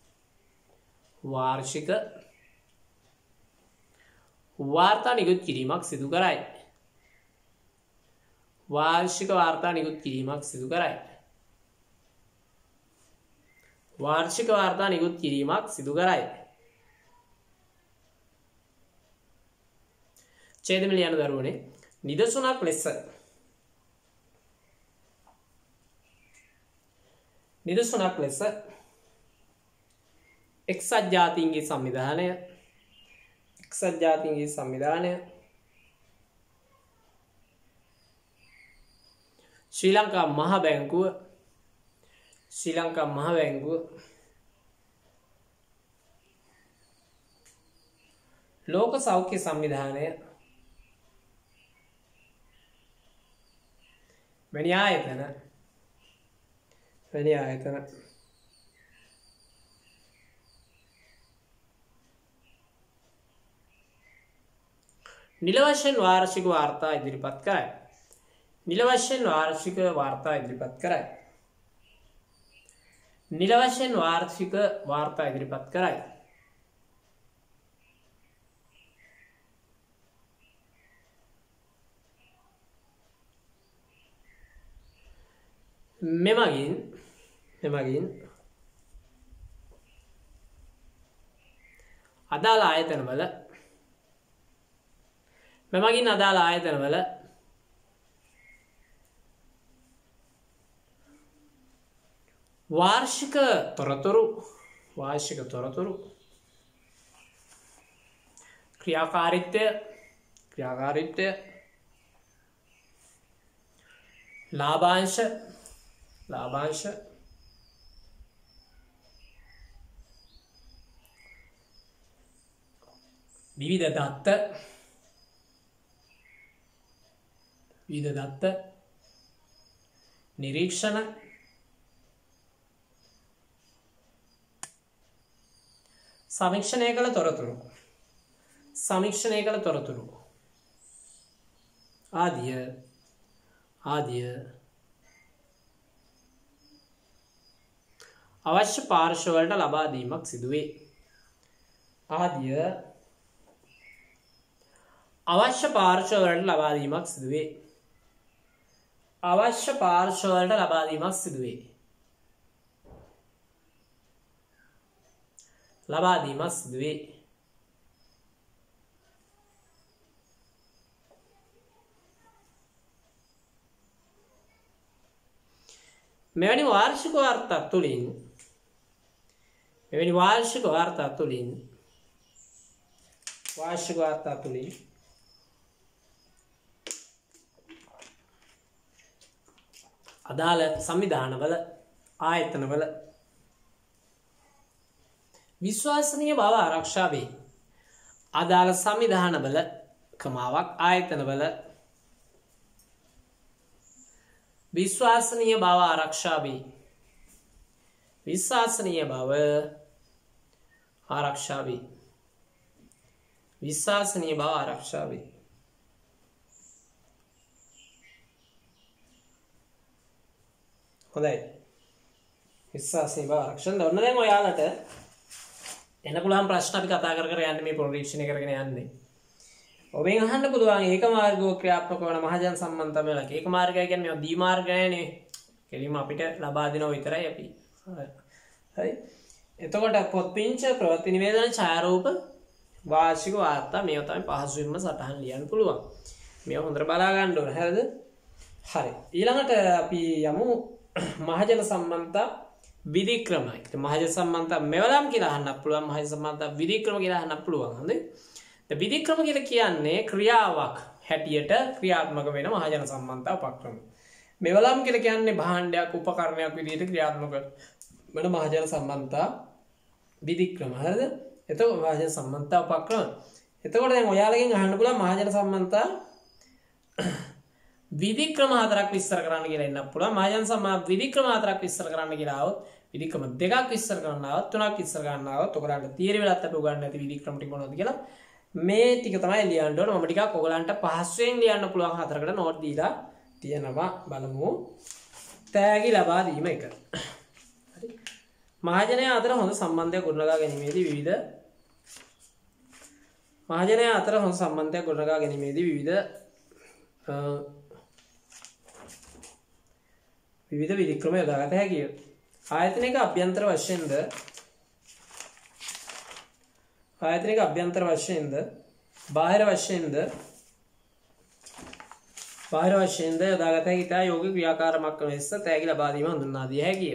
ඡේදමිල යන දරුවනේ නිදසුනක් ලෙස එක්සත් ජාතීන්ගේ සංවිධානය ශ්‍රී ලංකා මහ බැංකුව ලෝක සෞඛ්‍ය සංවිධානය වැනි ආයතන නිල වශයෙන් වාර්ෂික වාර්තා ඉදිරිපත් කරයි. මෙමගින් අදාළ ආයතනවල වාර්ෂික තොරතුරු ක්‍රියාකාරීත්වය ලාභාංශ විවිධ දත්ත නිරීක්ෂණ සමීක්ෂණය කළ තොරතුරු ආදිය අවශ්‍ය පාර්ශවවලට ලබා දීමක් සිදුවේ. ලබා දීමක් සිදු වේ. මෙවැනි වාර්ෂික වාර්තා තුලින් අදාළ සංවිධානවල ආයතනවල විශ්වාසනීය බව ආරක්ෂා වේ. අදාළ සංවිධානවල කමාවක් ආයතනවල විශ්වාසනීය බව ආරක්ෂා වේ. විශ්වාසනීය බව ආරක්ෂා වේ. විශ්වාසනීය බව ආරක්ෂා වේ. හොඳයි. විශ්වාසනීය බව ආරක්ෂා කරන දැන් ඔයාලට එන පුළුවන් ප්‍රශ්න අපි කතා කර යන්නේ මේ පරීක්ෂණය කරගෙන යන්නේ. ඔබෙන් අහන්න පුළුවන් ඒක මාර්ගව ක්‍රියාත්මක වන මහජන සම්බන්ධතා වල ඒක මාර්ගය කියන්නේ මේ දී මාර්ගය නෑනේ. කෙලින්ම අපිට ලබා දෙනවා විතරයි අපි. හරි. එතකොට පොත්පිංච ප්‍රවෘත්ති නිවේදන ඡායාරූප වාර්ෂික වාර්තා මේව තමයි පහසුවෙන්ම සටහන් ලියන්න පුළුවන්. මේව හොඳට බලා ගන්න ඕන. හරිද? හරි. ඊළඟට අපි යමු මහජන සම්බන්ධතා විධික්‍රමයි. මහජන සම්බන්ධතා මෙවලම් කියලා අහන්නත් පුළුවන්. මහජන සම්බන්ධතා විධික්‍රම කියලා අහන්නත් පුළුවන්. හරිද? විධික්‍රම කියලා කියන්නේ ක්‍රියාවක් හැටියට ක්‍රියාත්මක වෙන මහජන සම්බන්ධතා උපක්‍රම. මෙවලම් කියලා කියන්නේ භාණ්ඩයක් උපකරණයක් විදිහට ක්‍රියාත්මක වෙන මහජන සම්බන්ධතා විධික්‍රම. හරිද? එතකොට මහජන සම්බන්ධතා උපක්‍රම. එතකොට දැන් ඔයාලගෙන් අහන්න පුළුවන් මහජන සම්බන්ධතා විධික්‍රම හතරක් විස්තර කරන්න කියලා ඉන්නත් පුළුවන්. මහජන සම්බන්ධ විධික්‍රම හතරක් විස්තර කරන්න කියලා આવොත් විධික්‍රම දෙකක් විස්තර කරන්න આવොත් තුනක් විස්තර කරන්න આવොත් ඔයගලන්ට තීර වෙලත් අපි උගන්වන්න ඇති විධික්‍රම ටික මොනවද කියලා මේ ටික තමයි ලියන්න ඕන. මම ටිකක් ඔයගලන්ට පහසුවෙන් ලියන්න පුළුවන් හතරකට නෝට් දීලා තියෙනවා. බලමු. තෑගි ලබා දීම එක. හරි. මහජනය අතර හොඳ සම්බන්ධයක් ගොඩනගා ගැනීමේදී විවිධ විධික්‍රම යොදාගත හැකිය. ආයතනික අභ්‍යන්තර වශයෙන්ද බාහිර වශයෙන්ද යොදාගත හැකි ඉතා යෝග්‍ය ක්‍රියාකාරමක් ලෙස තෑගි ලබා දීම හඳුන්වා දිය හැකිය.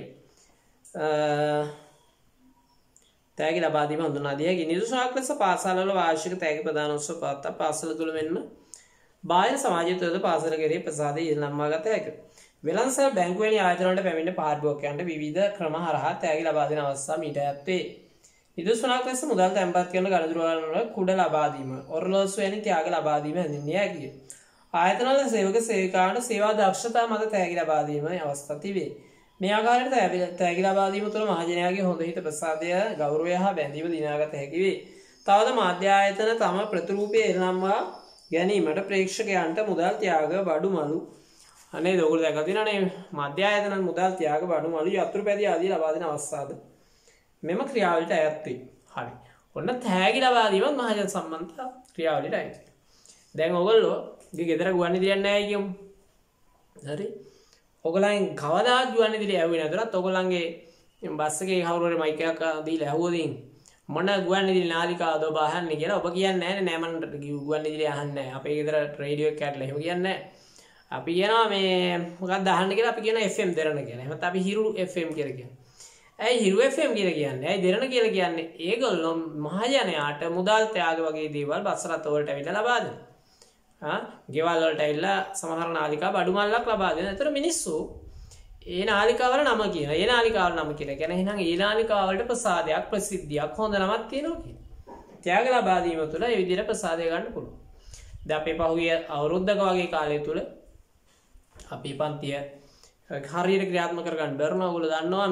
නිදසුනක් ලෙස පාසල්වල වාර්ෂික තෑගි ප්‍රදානෝත්සව පවත්වා පාසල තුළ මෙන්ම බාහිර සමාජය තුළද පාසල කෙරෙහි ප්‍රසාදය ඉල්ලම්වා ගත හැකිය. වෙළඳසල් බැංකුව වැනි ආයතනවලට පැමිණෙන පාරිභෝගිකයන්ට විවිධ ක්‍රම හරහා තෑගි ලබා දෙන අවස්ථා මීට ඈත් වේ. නිදසුනක් ලෙස මුදල් තැන්පත් කරන ගණදරුවන්වල කුඩ ලබා දීම, ඔරලෝසු වැනි ත්‍යාග ලබා දීම හැඳින්විය හැකිය. ආයතනවල සේවක සේවිකාවන්ට සේවා දක්ෂතා මත තෑගි ලබා දීම අවස්ථා තිබේ. මේ ආකාරයට තෑගි ලබා දීම තුළ මහජනයාගේ හොඳ හිත ප්‍රසාදය, ගෞරවය හා බැඳීම දිනාගත හැකි වේ. තවද මාධ්‍ය ආයතන තම ප්‍රතිරූපය එළනම්වා ගැනීමට ප්‍රේක්ෂකයන්ට මුදල් ත්‍යාග බඩු මලු අනේ ඔයගොල්ලෝ දැකලා තියෙනවනේ මාධ්‍ය ආයතන මුදල් ත්‍යාග බඩු මලු යතුරුපැදි ආදී ලබා දෙන අවස්ථාද මෙම ක්‍රියාවලියට අයත් වේ. හරි. ඔන්න තෑගි ලබා දීමත් මහජන සම්බන්ධතා ක්‍රියාවලියට අයත් වේ. දැන් ඔයගොල්ලෝ ගෙදර ගුවන්විදුලියක් නැහැ කියමු. හරි. ඔයගලයන් කවදාවත් ගුවන්විදුලිය ඇහුවේ නැතරත් ඔයගලන්ගේ බස් එකේ කවුරු හරි මයික් එකක් දීලා ඇහුවොත් මොන ගුවන්විදුලි නාලිකාවද ඔබ අහන්නේ කියලා ඔබ කියන්නේ නැහැ නෑ මම ගුවන්විදුලිය අහන්නේ නැහැ. අපේ ගෙදර රේඩියෝ එක කැඩලා එහෙම කියන්නේ නැහැ. අපි කියනවා මේ මොකක්ද අහන්න කියලා අපි කියනවා FM දෙරණ කියලා. එහෙමත් අපි හිරු FM කියලා කියනවා. ඇයි හිරු FM කියලා කියන්නේ? ඇයි දෙරණ කියලා කියන්නේ? ඒගොල්ලෝ මහජනයාට මුදල් ත්‍යාග වගේ දේවල් බස් රථ වලට ඇවිල්ලා ලබා දෙනවා. ගෙවල් වලට ඇවිල්ලා සමහර නාලිකා බඩු මල්ලක් ලබා දෙනවා. ඒතර මිනිස්සු ඒ නාලිකාවල නම කියන. ඒ නාලිකාවල නම කියලා. කියන්නේ එහෙනම් ඒ නාලිකාවලට ප්‍රසාදයක් ප්‍රසිද්ධියක් හොඳ නමක් තියෙනවා කියන. ත්‍යාග ලබා දීම තුළ ඒ විදිහට ප්‍රසාදය ගන්න පුළුවන්. දැන් අපේ පහුගිය අවුරුද්දක වගේ කාලය තුල අපි පන්තිය හරියට ක්‍රියාත්මක කරගන්න බැරුණා. ඔයගොල්ලෝ දන්නවා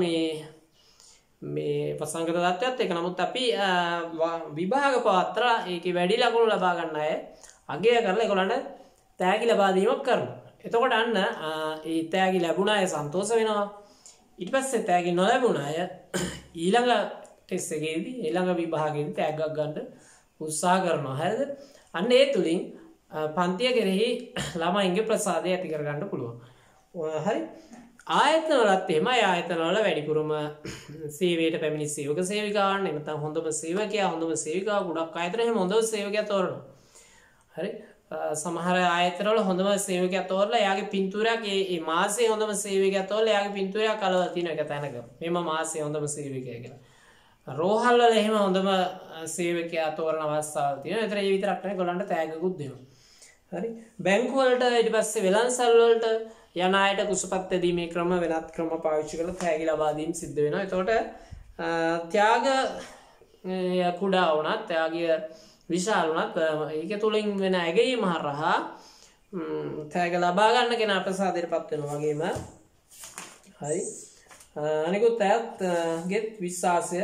මේ ප්‍රසංගත තත්ත්වයක් එක. නමුත් අපි විභාග පත්‍ර ඒකේ වැඩි ලකුණු ලබා ගන්න අය අගය කරලා ඒගොල්ලන්ට තෑගි ලබා දීමක් කරනවා. එතකොට අන්න ඒ තෑගි ලැබුණ අය සන්තෝෂ වෙනවා. ඊට පස්සේ තෑගි නොලැබුණ අය ඊළඟ ටෙස්ට් එකේදී ඊළඟ විභාගයේදී තෑග්ගක් ගන්න උත්සාහ කරනවා. හරිද? අන්න ඒ තුලින් පන්තිය කෙරෙහි ළමයින්ගේ ප්‍රසාදය ඇති කරගන්න පුළුවන්. හරි. ආයතන වලත් එහෙමයි ආයතන වල වැඩිපුරම සේවයට පැමිණි සේවක සේවිකාවන් නැත්නම් හොඳම සේවකයා හොඳම සේවිකාව ගොඩක් ආයතන එහෙම හොඳම සේවකයා තෝරනවා. හරි සමහර ආයතන වල හොඳම සේවකයා තෝරලා එයාගේ පින්තූරයක් ඒ මාසයේ හොඳම සේවකයා තෝරලා එයාගේ පින්තූරයක් අලවලා තියෙන එක තැනක. මෙම මාසයේ හොඳම සේවකයා කියලා. රෝහල් වල එහෙම හොඳම සේවකයා තෝරන අවස්ථාවල් තියෙනවා. ඒතර ඒ විතරක් නෙවෙයි ගොල්ලන්ට තෑග්ගකුත් දෙනවා. හරි බැංකු වලට ඊට පස්සේ වෙළඳසල් වලට යන අයට කුසපත් දෙීමේ ක්‍රම වෙනත් ක්‍රම පාවිච්චි කරලා තෑගි ලබා දීම සිද්ධ වෙනවා. එතකොට ත්‍යාග කුඩා වුණත් ත්‍යාගය විශාල වුණත් ඒක තුලින් වෙන ඇගීම හරහා තෑග ලබා ගන්න කෙනා ප්‍රසාදයටපත් වෙනවා වගේම හරි අනිකුත් අයත් ගෙත් විශ්වාසය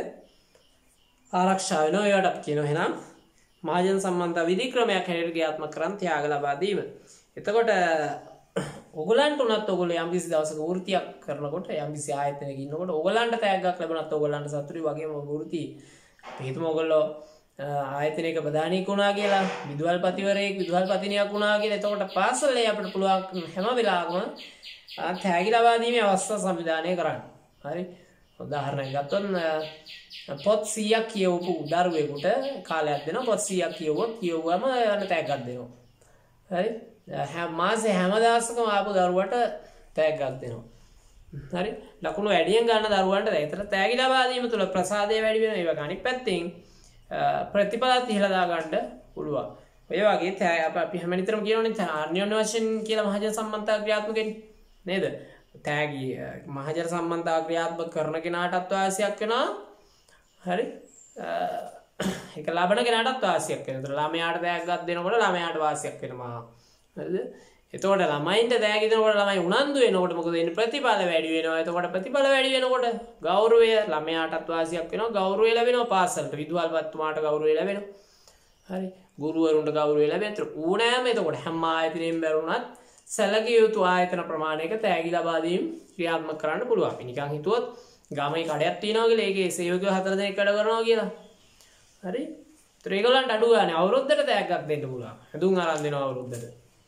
ආරක්ෂා වෙනවා. ඒවට අපි කියනවා එහෙනම් මහජන සම්බන්ධ විධි ක්‍රමයක් හැටියට ක්‍රියාත්මක කරන් ත්‍යාග ලබා දීම. එතකොට ඔයගලන්ට උනත් ඔයගොල්ලෝ යම්කිසි දවසක වෘත්තියක් කරනකොට යම්කිසි ආයතනයක ඉන්නකොට ඔයගලන්ට තෑග්ගක් ලැබුණත් ඔයගලන්ට සතුටුයි වගේම වෘත්ති අපි හිතමු ඔයගොල්ලෝ ආයතනයක ප්‍රධානියෙක් වුණා කියලා විදුහල්පතිවරයෙක් විදුහල්පතිනියක් වුණා කියලා. එතකොට පාසලේ අපිට පුළුවන් හැම වෙලාවකම තෑගි ලබා දීමේ අවස්ථා සංවිධානය කරන්න. හරි උදාහරණයක් ගත්තොත් පොත් 100ක් කියවපු දරුවෙකුට කාලයක් දෙනවා. පොත් 100ක් කියවුවම යන තෑග්ගක් දෙනවා. හරි මාසේ හැම දවසකම ආපු දරුවට තෑග්ගක් දෙනවා. හරි ලකුණු වැඩියෙන් ගන්න දරුවන්ට ඒතර තෑගි ලබා දීම තුළ ප්‍රසාදය වැඩි වෙනවා. ඒක අනිත් පැත්තෙන් ප්‍රතිඵලත් ඉහළ දා ගන්න පුළුවන්. ඔය වගේ අපි හැම නිතරම කියනවනේ අන්‍යෝන්‍ය වශයෙන් කියලා මහජන සම්බන්ධතා ක්‍රියාත්මක වෙන්නේ නේද? තෑගි මහජන සම්බන්ධතා ක්‍රියාත්මක කරන කෙනාටත් වාසියක් වෙනවා. හරි ඒක ලබන කෙනාටත් වාසියක් වෙනවා. ළමයාට තෑග්ගක් දෙනකොට ළමයාට වාසියක් වෙනවා. හරිද? එතකොට ළමයින්ට තෑගි දෙනකොට ළමයි උනන්දු වෙනකොට මොකද වෙන්නේ? ප්‍රතිඵල වැඩි වෙනවා. එතකොට ප්‍රතිඵල වැඩි වෙනකොට ගෞරවය ළමයාටත් වාසියක් වෙනවා. ගෞරවය ලැබෙනවා පාසලට. විදුහල්පතිතුමාට ගෞරවය ලැබෙනවා. හරි. ගුරුවරුන්ට ගෞරවය ලැබෙනවා. ඌනෑම එතකොට හැම ආයතනයෙම බැරුණත් සැලකිය යුතු ආයතන ප්‍රමාණයක තෑගි ලබා දීම ක්‍රියාත්මක කරන්න පුළුවන්. අපි නිකන් හිතුවොත් ගමේ කඩයක් තියෙනවා කියලා ඒකේ සේවකයෝ 4 දෙනෙක් වැඩ කරනවා කියලා. හරි. ඒතර ඒගොල්ලන්ට අඩු ගානේ අවුරුද්දට තෑග්ගක් දෙන්න පුළුවන්. හඳුන් අරන් දෙනවා අවුරුද්දට.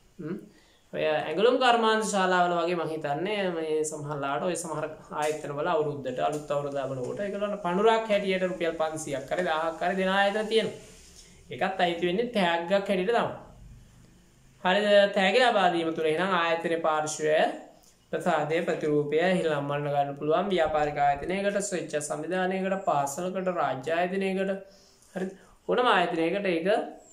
ඔය ඇඟලුම් කර්මාන්ත ශාලාවල වගේ මම හිතන්නේ මේ සමහරලාට ඔය සමහර ආයතන වල අවුරුද්දට අලුත් අවුරුද්ද ලැබනකොට ඒගොල්ලන්ට පඳුරක් හැටියට රුපියල් 500ක් හරි 1000ක් හරි දෙන ආයතන තියෙනවා. ඒකත් අයිති වෙන්නේ තෑග්ගක් හැටියට තමයි. හරිද? තෑගි ලබා දීම තුළ එහෙනම් ආයතනයේ පාර්ශ්වය ප්‍රසාදයේ ප්‍රතිරූපය හිලම්මන්න ගන්න පුළුවන්. ව්‍යාපාරික ආයතනයකට, ස්වේච්ඡා සංවිධානයකට, පාසලකට, රාජ්‍ය ආයතනයකට හරිද? ඕනම ආයතනයකට ඒක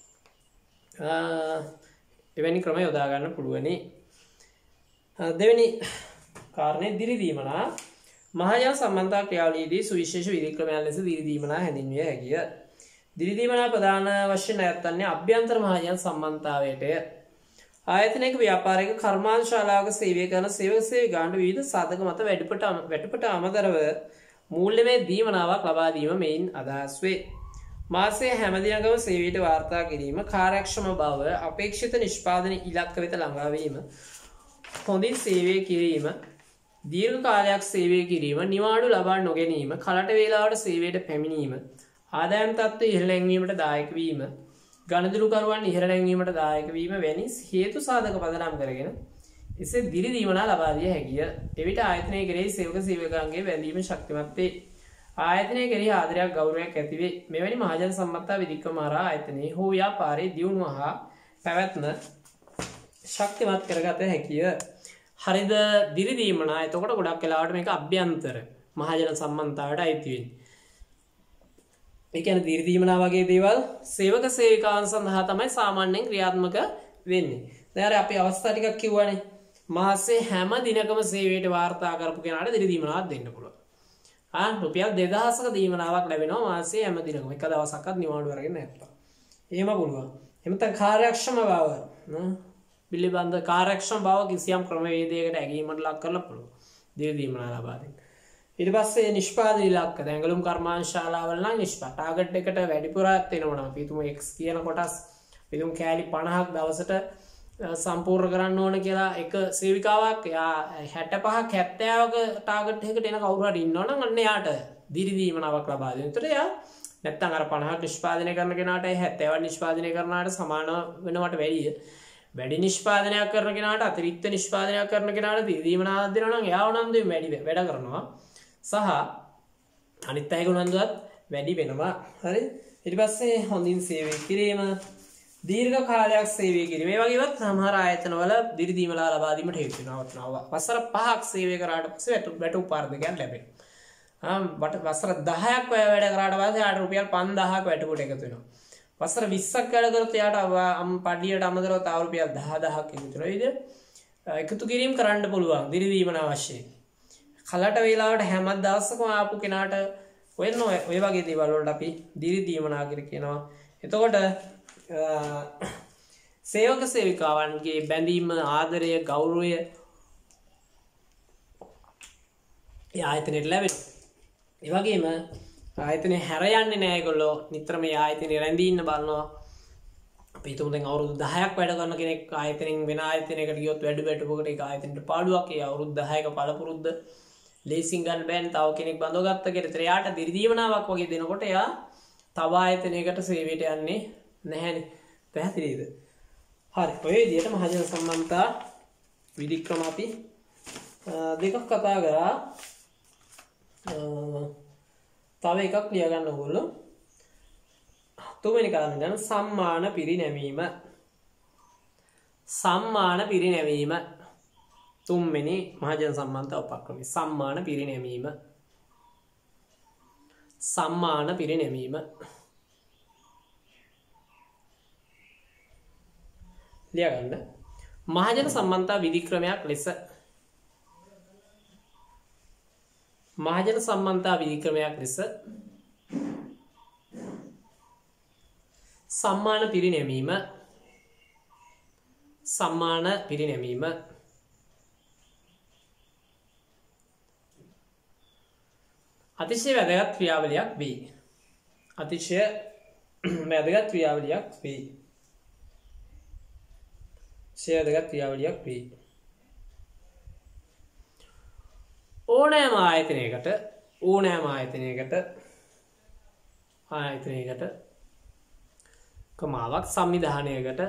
එවැනි ක්‍රම යොදා ගන්න පුළුවනි. දෙවෙනි කාරණේ දිරිදීමනා මහජන සම්බන්ධතා ක්‍රියාවලියේදී සුවිශේෂ විධි ක්‍රමයන් ලෙස දිරිදීමනා හැඳින්විය හැකිය. දිරිදීමනා ප්‍රධාන වශයෙන් නැවතන්නේ අභ්‍යන්තර මහජන සම්බන්ධතාවයටය. ආයතනයක ව්‍යාපාරික කර්මාන්ත ශාලාවක සේවය කරන සේවක සේවිකාවන්ට විවිධ සාධක මත වැඩිපට අමතරව මූල්‍යමය දීමනාවක් ලබා දීම මෙයින් අදහස් වේ. මාසයේ හැම දිනකම සේවයට වාර්තා කිරීම, කාර්යක්ෂම බව, අපේක්ෂිත නිෂ්පාදන ඉලක්ක වෙත ළඟා වීම, හොඳින් සේවය කිරීම, දීර්ඝ කාලයක් සේවය කිරීම, නිවාඩු ලබා නොගැනීම, කලට වේලාවට සේවයට පැමිණීම, ආදායම් තත්ත්වය ඉහළ නැංවීමට දායක වීම, ගණදුරුකරුවන් ඉහළ නැංවීමට දායක වීම වැනි හේතු සාධක පදනම් කරගෙන එසේ දිරිදීමනා ලබා දිය හැකිය. එවිට ආයතනයේ කෙරෙහි සේවක සේවකයන්ගේ බැඳීම ශක්තිමත් වේ. ආයතනය කෙරෙහි ආදරයක් ගෞරවයක් ඇති වේ. මෙවැනි මහජන සම්බන්ධතා විධික්‍රම හරහා ආයතනයේ හෝ ව්‍යාපාරයේ දියුණුව හා පැවැත්ම ශක්තිමත් කරගත හැකිය. හරිද? දිරිදීමනා එතකොට ගොඩක් වෙලාවට මේක අභ්‍යන්තර මහජන සම්බන්ධතාවට අයිති වෙන්නේ. ඒ කියන්නේ දිරිදීමනා වගේ දේවල් සේවක සේවිකාවන් සඳහා තමයි සාමාන්‍යයෙන් ක්‍රියාත්මක වෙන්නේ. දැන් අපි අවස්ථා ටිකක් කිව්වනේ. මාසේ හැම දිනකම සේවයට වාර්තා කරපු කෙනාට දිරිදීමනාවක් දෙන්න පුළුවන්. රුපියල් 2000ක දීමනාවක් ලැබෙනවා මාසේ හැම දිනකම. එක දවසක්වත් නිවාඩු අරගෙන නැත්තම්. එහෙම පුළුවන්. එහෙම නැත්නම් කාර්යක්ෂම බව පිළිබඳ කාර්යක්ෂම බව කිසියම් ක්‍රමවේදයකට ඇගීමකට ලක් කරලා පුළුවන්. දිරිදීමනා ලබා දෙන්න. ඊට පස්සේ නිෂ්පාදන ඉලක්ක දැඟලුම් කර්මාන්ත ශාලාවල නම් ටාගට් එකට වැඩිපුරක් වෙනවා නම් අපි හිතමු x කියන කොටස් අපි හිතමු කෑලි 50ක් දවසට සම්පූර්ණ කරන්න ඕන කියලා එක සේවිකාවක් එයා 65ක් 70ක ටාගට් එකකට එන කවුරු හරි ඉන්නවනම් අන්න එයාට දිරිදීමනාවක් ලබා දෙන්න. ඒතර එයා නැත්තම් අර 50ක් නිෂ්පාදනය කරන කෙනාට 70ක් නිෂ්පාදනය කරනාට සමාන වෙනවට වැඩිය වැඩි නිෂ්පාදනයක් කරන කෙනාට අතිරික්ත නිෂ්පාදනයක් කරන කෙනාට දිරිදීමන ආදායම දෙනවා නම් එයා උනන්දුවෙන් වැඩ කරනවා සහ අනිත් අයගේ උනන්දුවත් වැඩි වෙනවා. හරි. ඊට පස්සේ හොඳින් සේවය කිරීම, දීර්ඝ කාලයක් සේවය කිරීම. මේ වගේවත් සමහර ආයතනවල දිරිදීමලා ලබා දීමට හේතු වෙනවා. වසර 5ක් සේවය කරාට පස්සේ වැටුප් පාර්ධකයක් ලැබෙනවා. වසර 10ක් වැඩ කරාට පස්සේ ආට රුපියල් 5000ක් වැටුපට එකතු වෙනවා. වසර 20ක් වැඩ කරොත් එයාට පඩියට අමතරව තව රුපියල් 10000ක් එකතු වෙනවා. එකතු කිරීම කරන්න පුළුවන්. දිරිදීමන අවශ්‍යයි. කලට වේලාවට හැම දවසකම ආපු කෙනාට ඔය වගේ දේවල් වලට අපි දිරිදීමනා කියලා කියනවා. එතකොට සේවක සේවිකාවන්ගේ බැඳීම, ආදරය, ගෞරවය ඒ ආයතනයට ලැබෙනවා. ඒ වගේම ආයතනය හැර යන්නේ නැහැ ඒගොල්ලෝ. නිතර මේ ආයතනයේ රැඳී ඉන්න බලනවා. අපි හිතමු දැන් අවුරුදු 10ක් වැඩ කරන කෙනෙක් ආයතනෙන් වෙන ආයතනයකට ගියොත් වැඩි වැටුපකට ඒක ආයතනට පාඩුවක්. ඒ අවුරුදු 10ක පළපුරුද්ද ලේසින් ගන්න බෑනේ. තව කෙනෙක් බඳවගත්ත කෙනෙක් එයාට දිරිදීමනාවක් වගේ දෙනකොට එයා තව ආයතනයකට සේවයට යන්නේ නැහැනේ. පැහැදිලිද? හරි. ඔය විදිහට මහජන සම්බන්ධතා විධික්‍රම අපි දෙකක් කතා කරා. තව එකක් ලියා ගන්න ඕගොල්ලෝ. තුන්වෙනි කාරණේ දැන් සම්මාන පිරිනැමීම. සම්මාන පිරිනැමීම. තුන්වෙනි මහජන සම්බන්ධතා උපක්‍රමය. සම්මාන පිරිනැමීම. සම්මාන පිරිනැමීම. ලියා ගන්න. මහජන සම්බන්ධතා විධික්‍රමයක් ලෙස මහජන සම්බන්ධතා විධික්‍රමයක් ලෙස සම්මාන පිරිනැමීම අතිශය වැදගත් ක්‍රියාවලියක් වේ. අතිශය වැදගත් ක්‍රියාවලියක් වේ. ඕනෑම ආයතනයකට කමාවක් සංවිධානයකට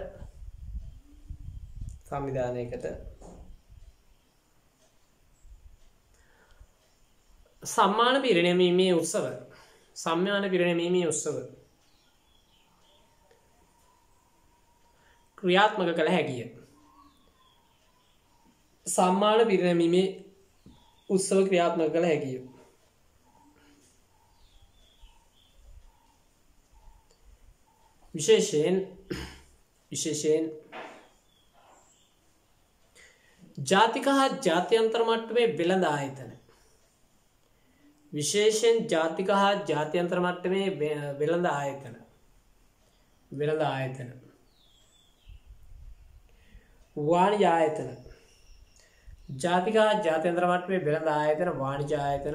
සම්මාන පිරිනැමීමේ උත්සව ක්‍රියාත්මක කළ හැකිය. සම්මාන පිරිනැමීමේ උත්සව ක්‍රියාත්මක කළ හැකිය. විශේෂයෙන් ජාතික හා ජාත්‍යන්තර මට්ටමේ වෙළඳ ආයතන. විශේෂයෙන් ජාතික හා ජාත්‍යන්තර මට්ටමේ වෙළඳ ආයතන. වාණිජ ආයතන. ජාතික හා ජාත්‍යන්තර මට්ටමේ වෙළඳ ආයතන, වාණිජ ආයතන,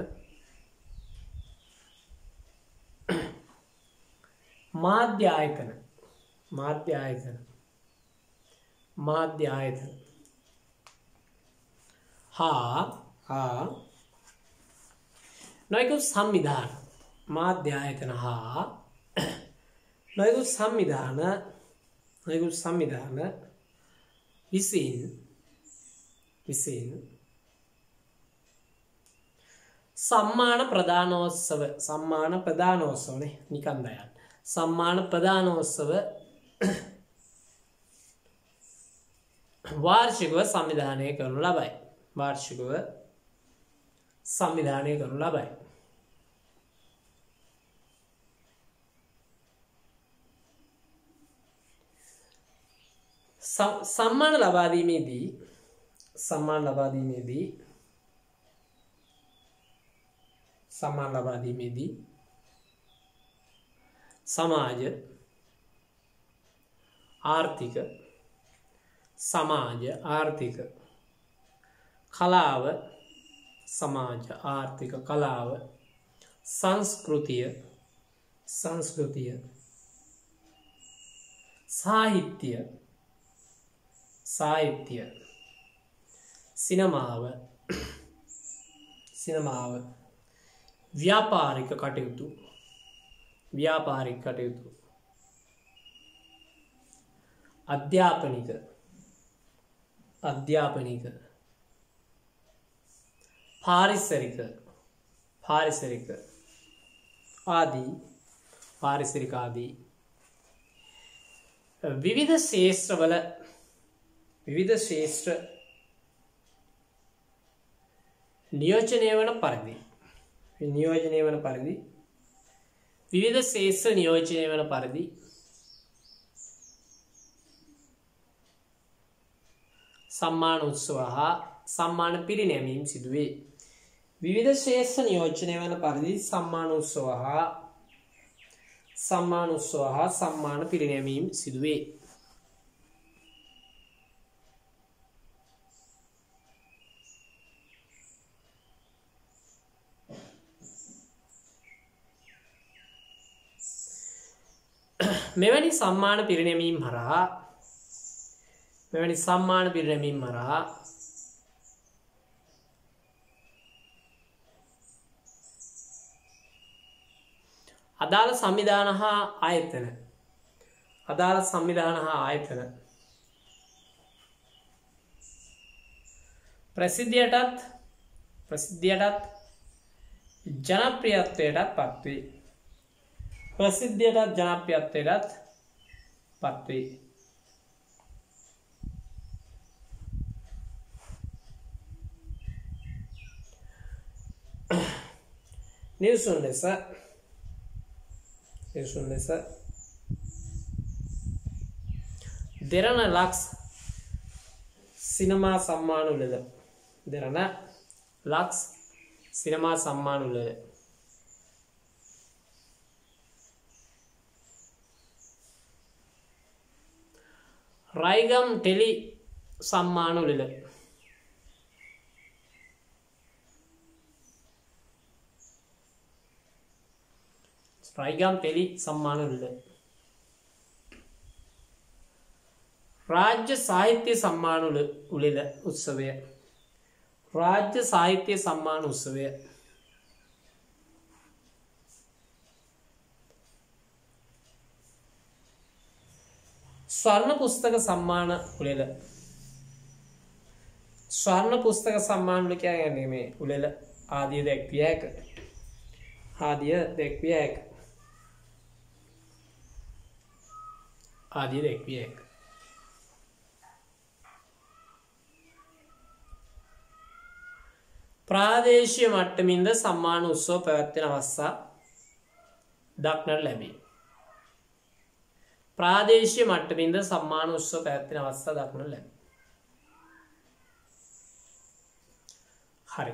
මාධ්‍ය ආයතන හා නොයෙකුත් සංවිධාන. මාධ්‍ය ආයතන හා නොයෙකුත් සංවිධාන විසින් සම්මාන ප්‍රදානෝත්සවනේ නිකන් දයන්. සම්මාන ප්‍රදානෝත්සව වාර්ෂිකව සංවිධානය කරනු ලබයි. සම්මාන ලබා දීමේදී සමාජ ආර්ථික කලාව සංස්කෘතිය සාහිත්‍ය සිනමාව ව්‍යාපාරික කටයුතු අධ්‍යාපනික අධ්‍යාපනික පාරිසරික ආදී විවිධ ශේෂ්ත්‍ර නියෝජනය වන පරිදි විවිධ ශේෂ්ත්‍ර නියෝජනය වන පරිදි සම්මාන උත්සව හා සම්මාන පිරිනැමීම් සිදුවේ. විවිධ ශේෂ්ත්‍ර නියෝජනය වන පරිදි සම්මාන උත්සව හා සම්මාන පිරිනැමීම් සිදුවේ. මෙවැනි සම්මාන පිරිනැමීම් හරහා අදාළ සංවිධාන හා ආයතන ප්‍රසිද්ධියටත් ජනප්‍රියත්වයටත් පත්වේ. නිවසුන් ලෙස දෙරණ ලක්ස් සිනමා සම්මාන උළෙල රයිගම් ටෙලි සම්මාන උළෙල රාජ්‍ය සාහිත්‍ය සම්මාන උළෙල උත්සවය ස්වර්ණ පුස්තක සම්මාන උළෙල කියන්නේ මේ උළෙල ආදිය දැක්විය හැක. ප්‍රාදේශීය මට්ටමින්ද සම්මාන උත්සව පැවැත්වෙන අවස්ථා දක්නට ලැබේ. හරි.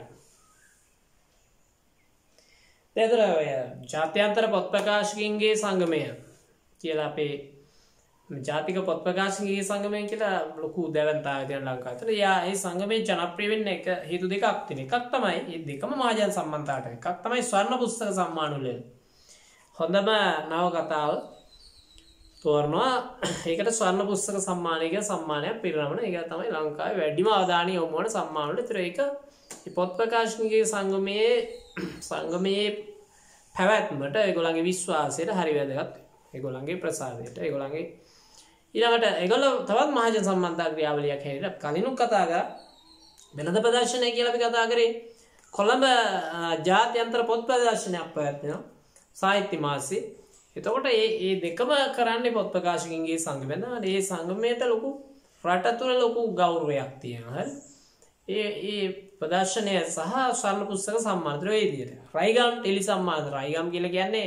දැන් ජාත්‍යන්තර පොත් ප්‍රකාශකයින්ගේ සංගමය කියලා අපේ ජාතික පොත් ප්‍රකාශකයින්ගේ සංගමය කියලා ලොකු දැවැන්තාවයක් තියෙන ලංකාවේ. යා ඒ සංගමේ ජනප්‍රිය වෙන්න එක හේතු දෙකක් තියෙනවා. එකක් තමයි මේ දෙකම මහජන සම්මන්තාට. එකක් තමයි ස්වර්ණ පුස්තක සම්මාන උළෙල. හොඳම නවකතාව තෝරනවා. ඒකට ස්වර්ණ පුස්තක සම්මානය කියලා සම්මානයක් පිරිනමන. ඒක තමයි ලංකාවේ වැඩිම අවධානය යොමු වන සම්මාන වල. ඒතර ඒක පොත් ප්‍රකාශකයින්ගේ සංගමයේ පැවැත්මට ඒගොල්ලන්ගේ විශ්වාසයට හරි වැදගත්. ඒගොල්ලන්ගේ ප්‍රසාදයට ඒගොල්ලන්ගේ ඊළඟට ඒගොල්ලෝ තවත් මහජන සම්මන්ත්‍රණ ක්‍රියාවලියක් හැටියට කලිනුත් කතා කරා වෙළඳ ප්‍රදර්ශනය කියලා අපි කතා කරේ. කොළඹ ජාත්‍යන්තර පොත් ප්‍රදර්ශනයක් පැවැත්වෙනවා සාහිත්‍ය මාසෙ. එතකොට මේ දෙකම කරන්නේ පොත් ප්‍රකාශකයින්ගේ සංගමයෙන්. ඒ සංගමයට ලොකු රට තුළ ලොකු ගෞරවයක් තියෙනවා. ඒ ප්‍රදර්ශනය සහ ස්වර්ණ පුස්තක සම්මාන ඒ විදිහට රයිගම් ටෙලි සම්මාන. රයිගම් කියලා කියන්නේ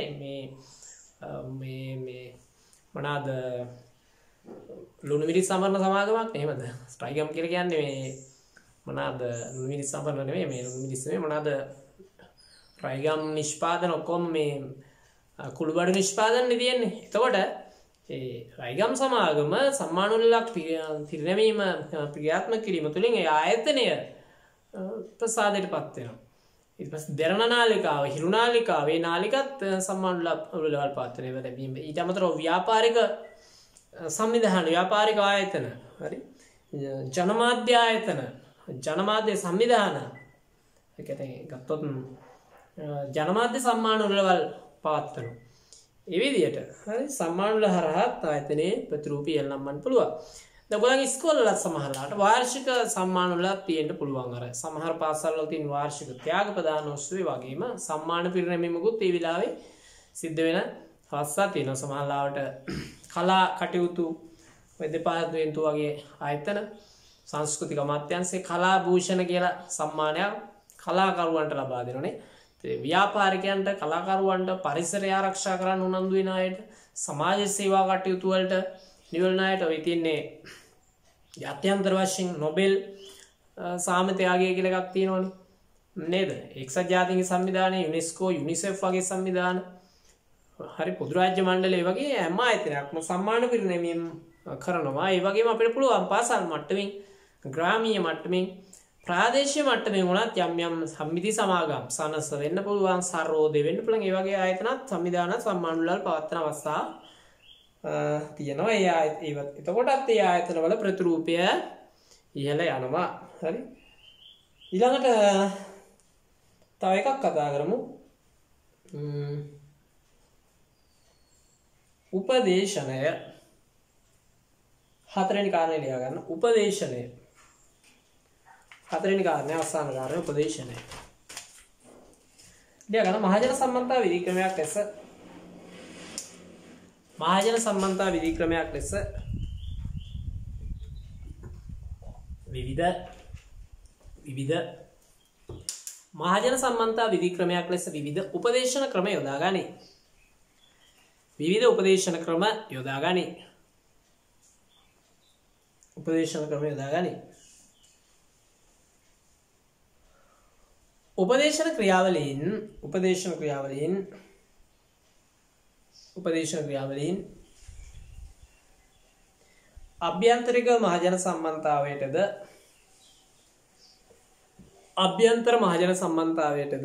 මේ මොනවාද ලුණු මිරිස් සම්වර්ණ සමාගමක් එහෙමද? රයිගම් කියලා කියන්නේ මේ මොනවාද ලුණු මිරිස් සම්වර්ණ නෙමෙයි මේ ලුණු මිරිස් නෙමෙයි මොනවාද රයිගම් නිෂ්පාදන ඔක්කොම මේ කුළුබඩු නිෂ්පාදන තියෙන්නේ. එතකොට ඒ රයිගම් සමාගම සම්මාන උළෙලක් පිරිනැමීම ක්‍රියාත්මක කිරීම තුළින් ඒ ආයතනය ප්‍රසාදයටපත් වෙනවා. ඊට පස්සේ දෙරණ නාලිකාව, හිරු නාලිකාව, මේ නාලිකත් සම්මාන උළෙලවල් පත් වෙනවා. ඊට අමතරව ව්‍යාපාරික සංවිධාන, ව්‍යාපාරික ආයතන, හරි ජනමාධ්‍ය ආයතන, ජනමාධ්‍ය සංවිධාන, ඒ කියන්නේ ගත්තොත් ජනමාධ්‍ය සම්මාන උළෙලවල් පවත්වනවා. ඒ විදිහට හරි සම්මාන උළෙල හරහා ආයතනයේ ප්‍රතිරූපී එල්ලම්මන් පුළුවන්. ඔයගොල්ලන්ගේ ඉස්කෝලවල සමහරලාට වාර්ෂික සම්මාන වල තියෙන්න පුළුවන් අර සමහර පාසල් වල තියෙන වාර්ෂික ත්‍යාග ප්‍රදානෝත්සවය වගේම සම්මාන පිරිනැමීමකුත් ඒ විලාවේ සිද්ධ වෙන අවස්ථා තියෙනවා. සමහරලාට කලා කටයුතු දෙපාර්තමේන්තුව වගේ ආයතන සංස්කෘතික අමාත්‍යාංශයේ කලා භූෂණ කියලා සම්මානයක් කලාකරුවන්ට ලබා දෙනෝනේ. ව්‍යාපාරිකයන්ට කලාකරුවන්ට පරිසරය ආරක්ෂා කරන්න උනන්දු වෙන අයට සමාජ සේවා කටයුතු වලට නියුල් අයට ඔය තියන්නේ ජාත්‍යන්තර වශයෙන් නොබෙල් සාමත්‍යාගය කියලා එකක් තියෙනවනේ නේද? එක්සත් ජාතීන්ගේ සංවිධානය, යුනෙස්කෝ, යුනිසෙෆ් වගේ සංවිධාන, හරි පොදු රාජ්‍ය මණ්ඩලය වගේ හැම ආයතනයක්ම සම්මාන පිරිනැමීම් කරනවා. ඒ වගේම අපිට පුළුවන් පාසල් මට්ටමින්, ග්‍රාමීය මට්ටමින්, ප්‍රාදේශීය මට්ටමින් වුණත් යම් යම් සමිති සමාගම් සනස වෙන්න පුළුවන්, සරෝදේ වෙන්න පුළුවන්. ඒ වගේ ආයතනත් සංවිධාන සම්මාන වල පවත්වන අවස්ථා තියෙනවා. එතකොටත් ඒ ආයතන වල ප්‍රතිරූපය ඉහළ යනවා. හරි. ඊළඟට තව එකක් කතා කරමු. උපදේශනය. හතරවෙනි කාරණේ ලියා ගන්න. උපදේශනය. හතරවෙනි කාරණේ අවසාන කාරණේ උපදේශනය. ලියා ගන්න. මහජන සම්බන්ධතා විධික්‍රමයක් ලෙස මහජන සම්බන්ධතා විධික්‍රමයක් ලෙස විවිධ මහජන සම්බන්ධතා විධික්‍රමයක් ලෙස විවිධ උපදේශන ක්‍රම යොදා ගනී. විවිධ උපදේශන ක්‍රම යොදා ගනී. උපදේශන ක්‍රම යොදා ගනී. උපදේශන ක්‍රියාවලීන් අභ්‍යන්තරික මහජන සම්බන්ධතාවයටද අභ්‍යන්තර මහජන සම්බන්ධතාවයටද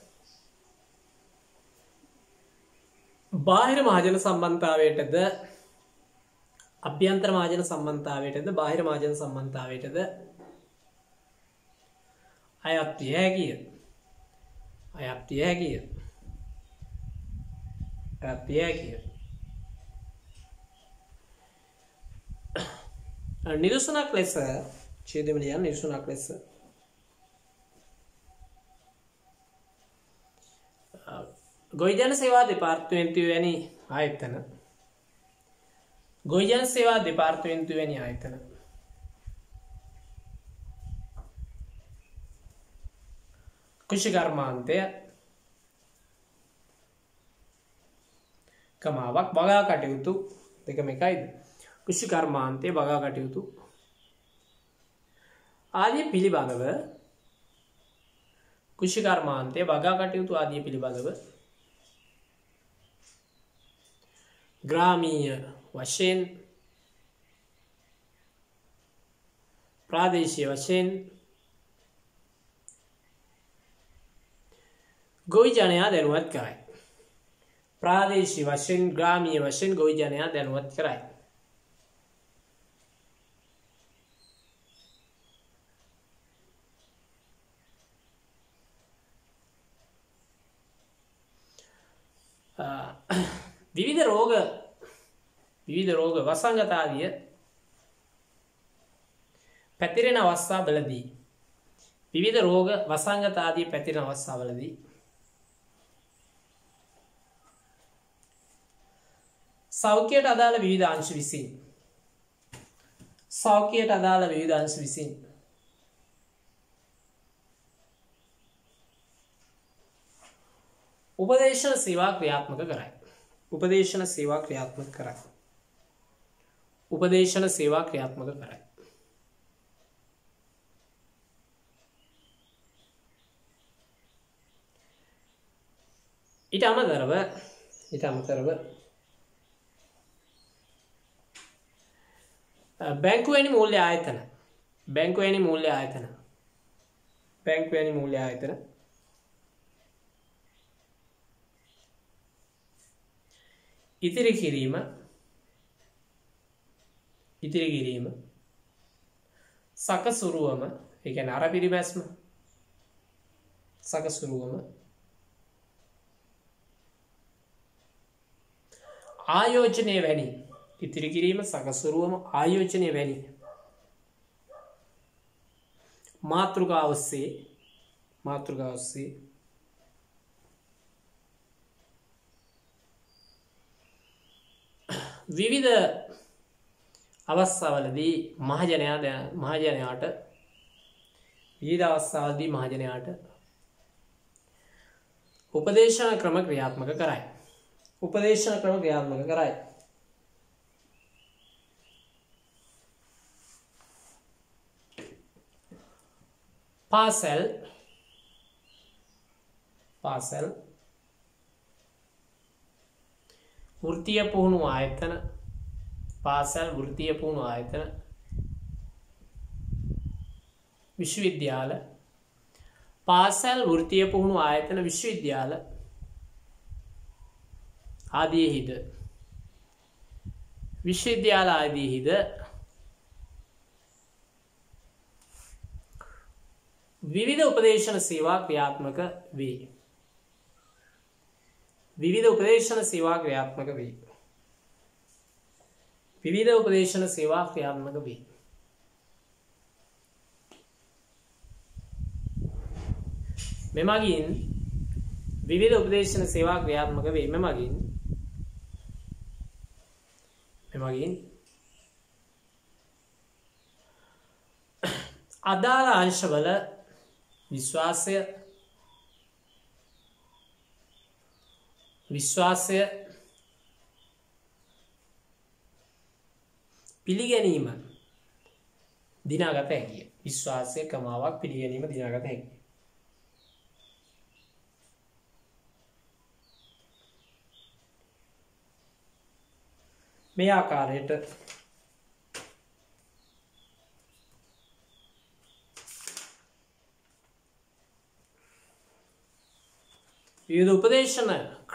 බාහිර මහජන සම්බන්ධතාවයටද අභ්‍යන්තර මහජන සම්බන්ධතාවයටද බාහිර මහජන සම්බන්ධතාවයටද අයත් විය හැකිය. නිදසුනක් ලෙස ඡේදමලියන් නිදසුනක් ලෙස ගොවිජන සේවා දෙපාර්තමේන්තුව වැනි ආයතන කෘෂිකර්මාන්තය කමාවක් බගා කටයුතු දෙකම එකයිද? කෘෂිකර්මාන්තය බගා කටයුතු ආදී පිළිබඳව කෘෂිකර්මාන්තය බගා කටයුතු ආදී පිළිබඳව ග්‍රාමීය වශයෙන් ප්‍රාදේශීය වශයෙන් ගොවි ජනයා දැනුවත් කරයි. ප්‍රාදේශීය වශයෙන් ග්‍රාමීය වශයෙන් ගොවි ජනයා දැනුවත් කරයි. විවිධ රෝග වසංගතාදිය පැතිරෙන අවස්ථාවලදී සෞඛ්‍යයට අදාළ විවිධ අංශ විසින් උපදේශන සේවා ක්‍රියාත්මක කරයි. ඊට අමතරව බැංකු වැනි මූල්‍ය ආයතන ඉතිරි කිරීම සකසුරුවම ඒ කියන්නේ අර පිරිමැස්ම සකසුරුවම ආයෝජනය වැනි ඉතිරි කිරීම සකසුරුවම ආයෝජනය වැනි මාතෘකාව ඔස්සේ විවිධ අවස්ථාවලදී මහජනයාට උපදේශන ක්‍රම ක්‍රියාත්මක කරයි. පාසල් වෘත්තීය පුහුණු ආයතන විශ්වවිද්‍යාල විශ්වවිද්‍යාල ආදීෙහිද විවිධ උපදේශන සේවා ක්‍රියාත්මක වේ. මෙමගින් අදාළ අංශවල විශ්වාසය පිළිගැනීම දිනාගත හැකිය. විශ්වාසය කමාවක් පිළිගැනීම දිනාගත හැකිය. මේ ආකාරයට විවිධ උපදේශන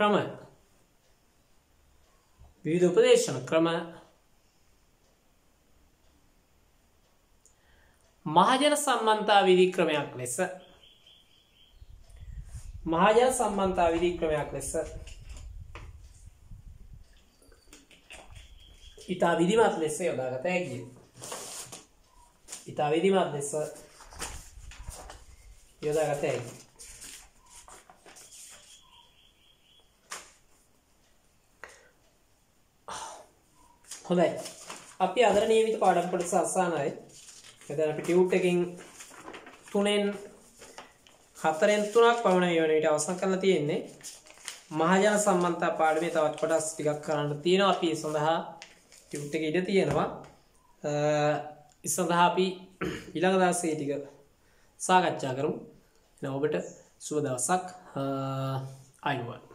ක්‍රම මහජන සම්බන්ධතා විධි ක්‍රමයක් ලෙස ඉතා විධිමත් ලෙස යොදාගත හැකිය. හොඳයි. අපි අද නියමිත පාඩම් කොටස අසන්නයි. එතන අපි ටියුට් එකකින් 3න් 4න් 3ක් පමණ මේ වෙන විට අවසන් කරලා තියෙන්නේ. මහජන සම්බන්ධතා පාඩමේ තවත් කොටස් ටිකක් කරන්න තියෙනවා. අපි ඒ සඳහා ටියුට් එක ඉඳ තියෙනවා. ඒ සඳහා අපි ඊළඟ දවසේ ටික සාකච්ඡා කරමු. එහෙනම් ඔබට සුබ දවසක්. ආයුබෝවන්.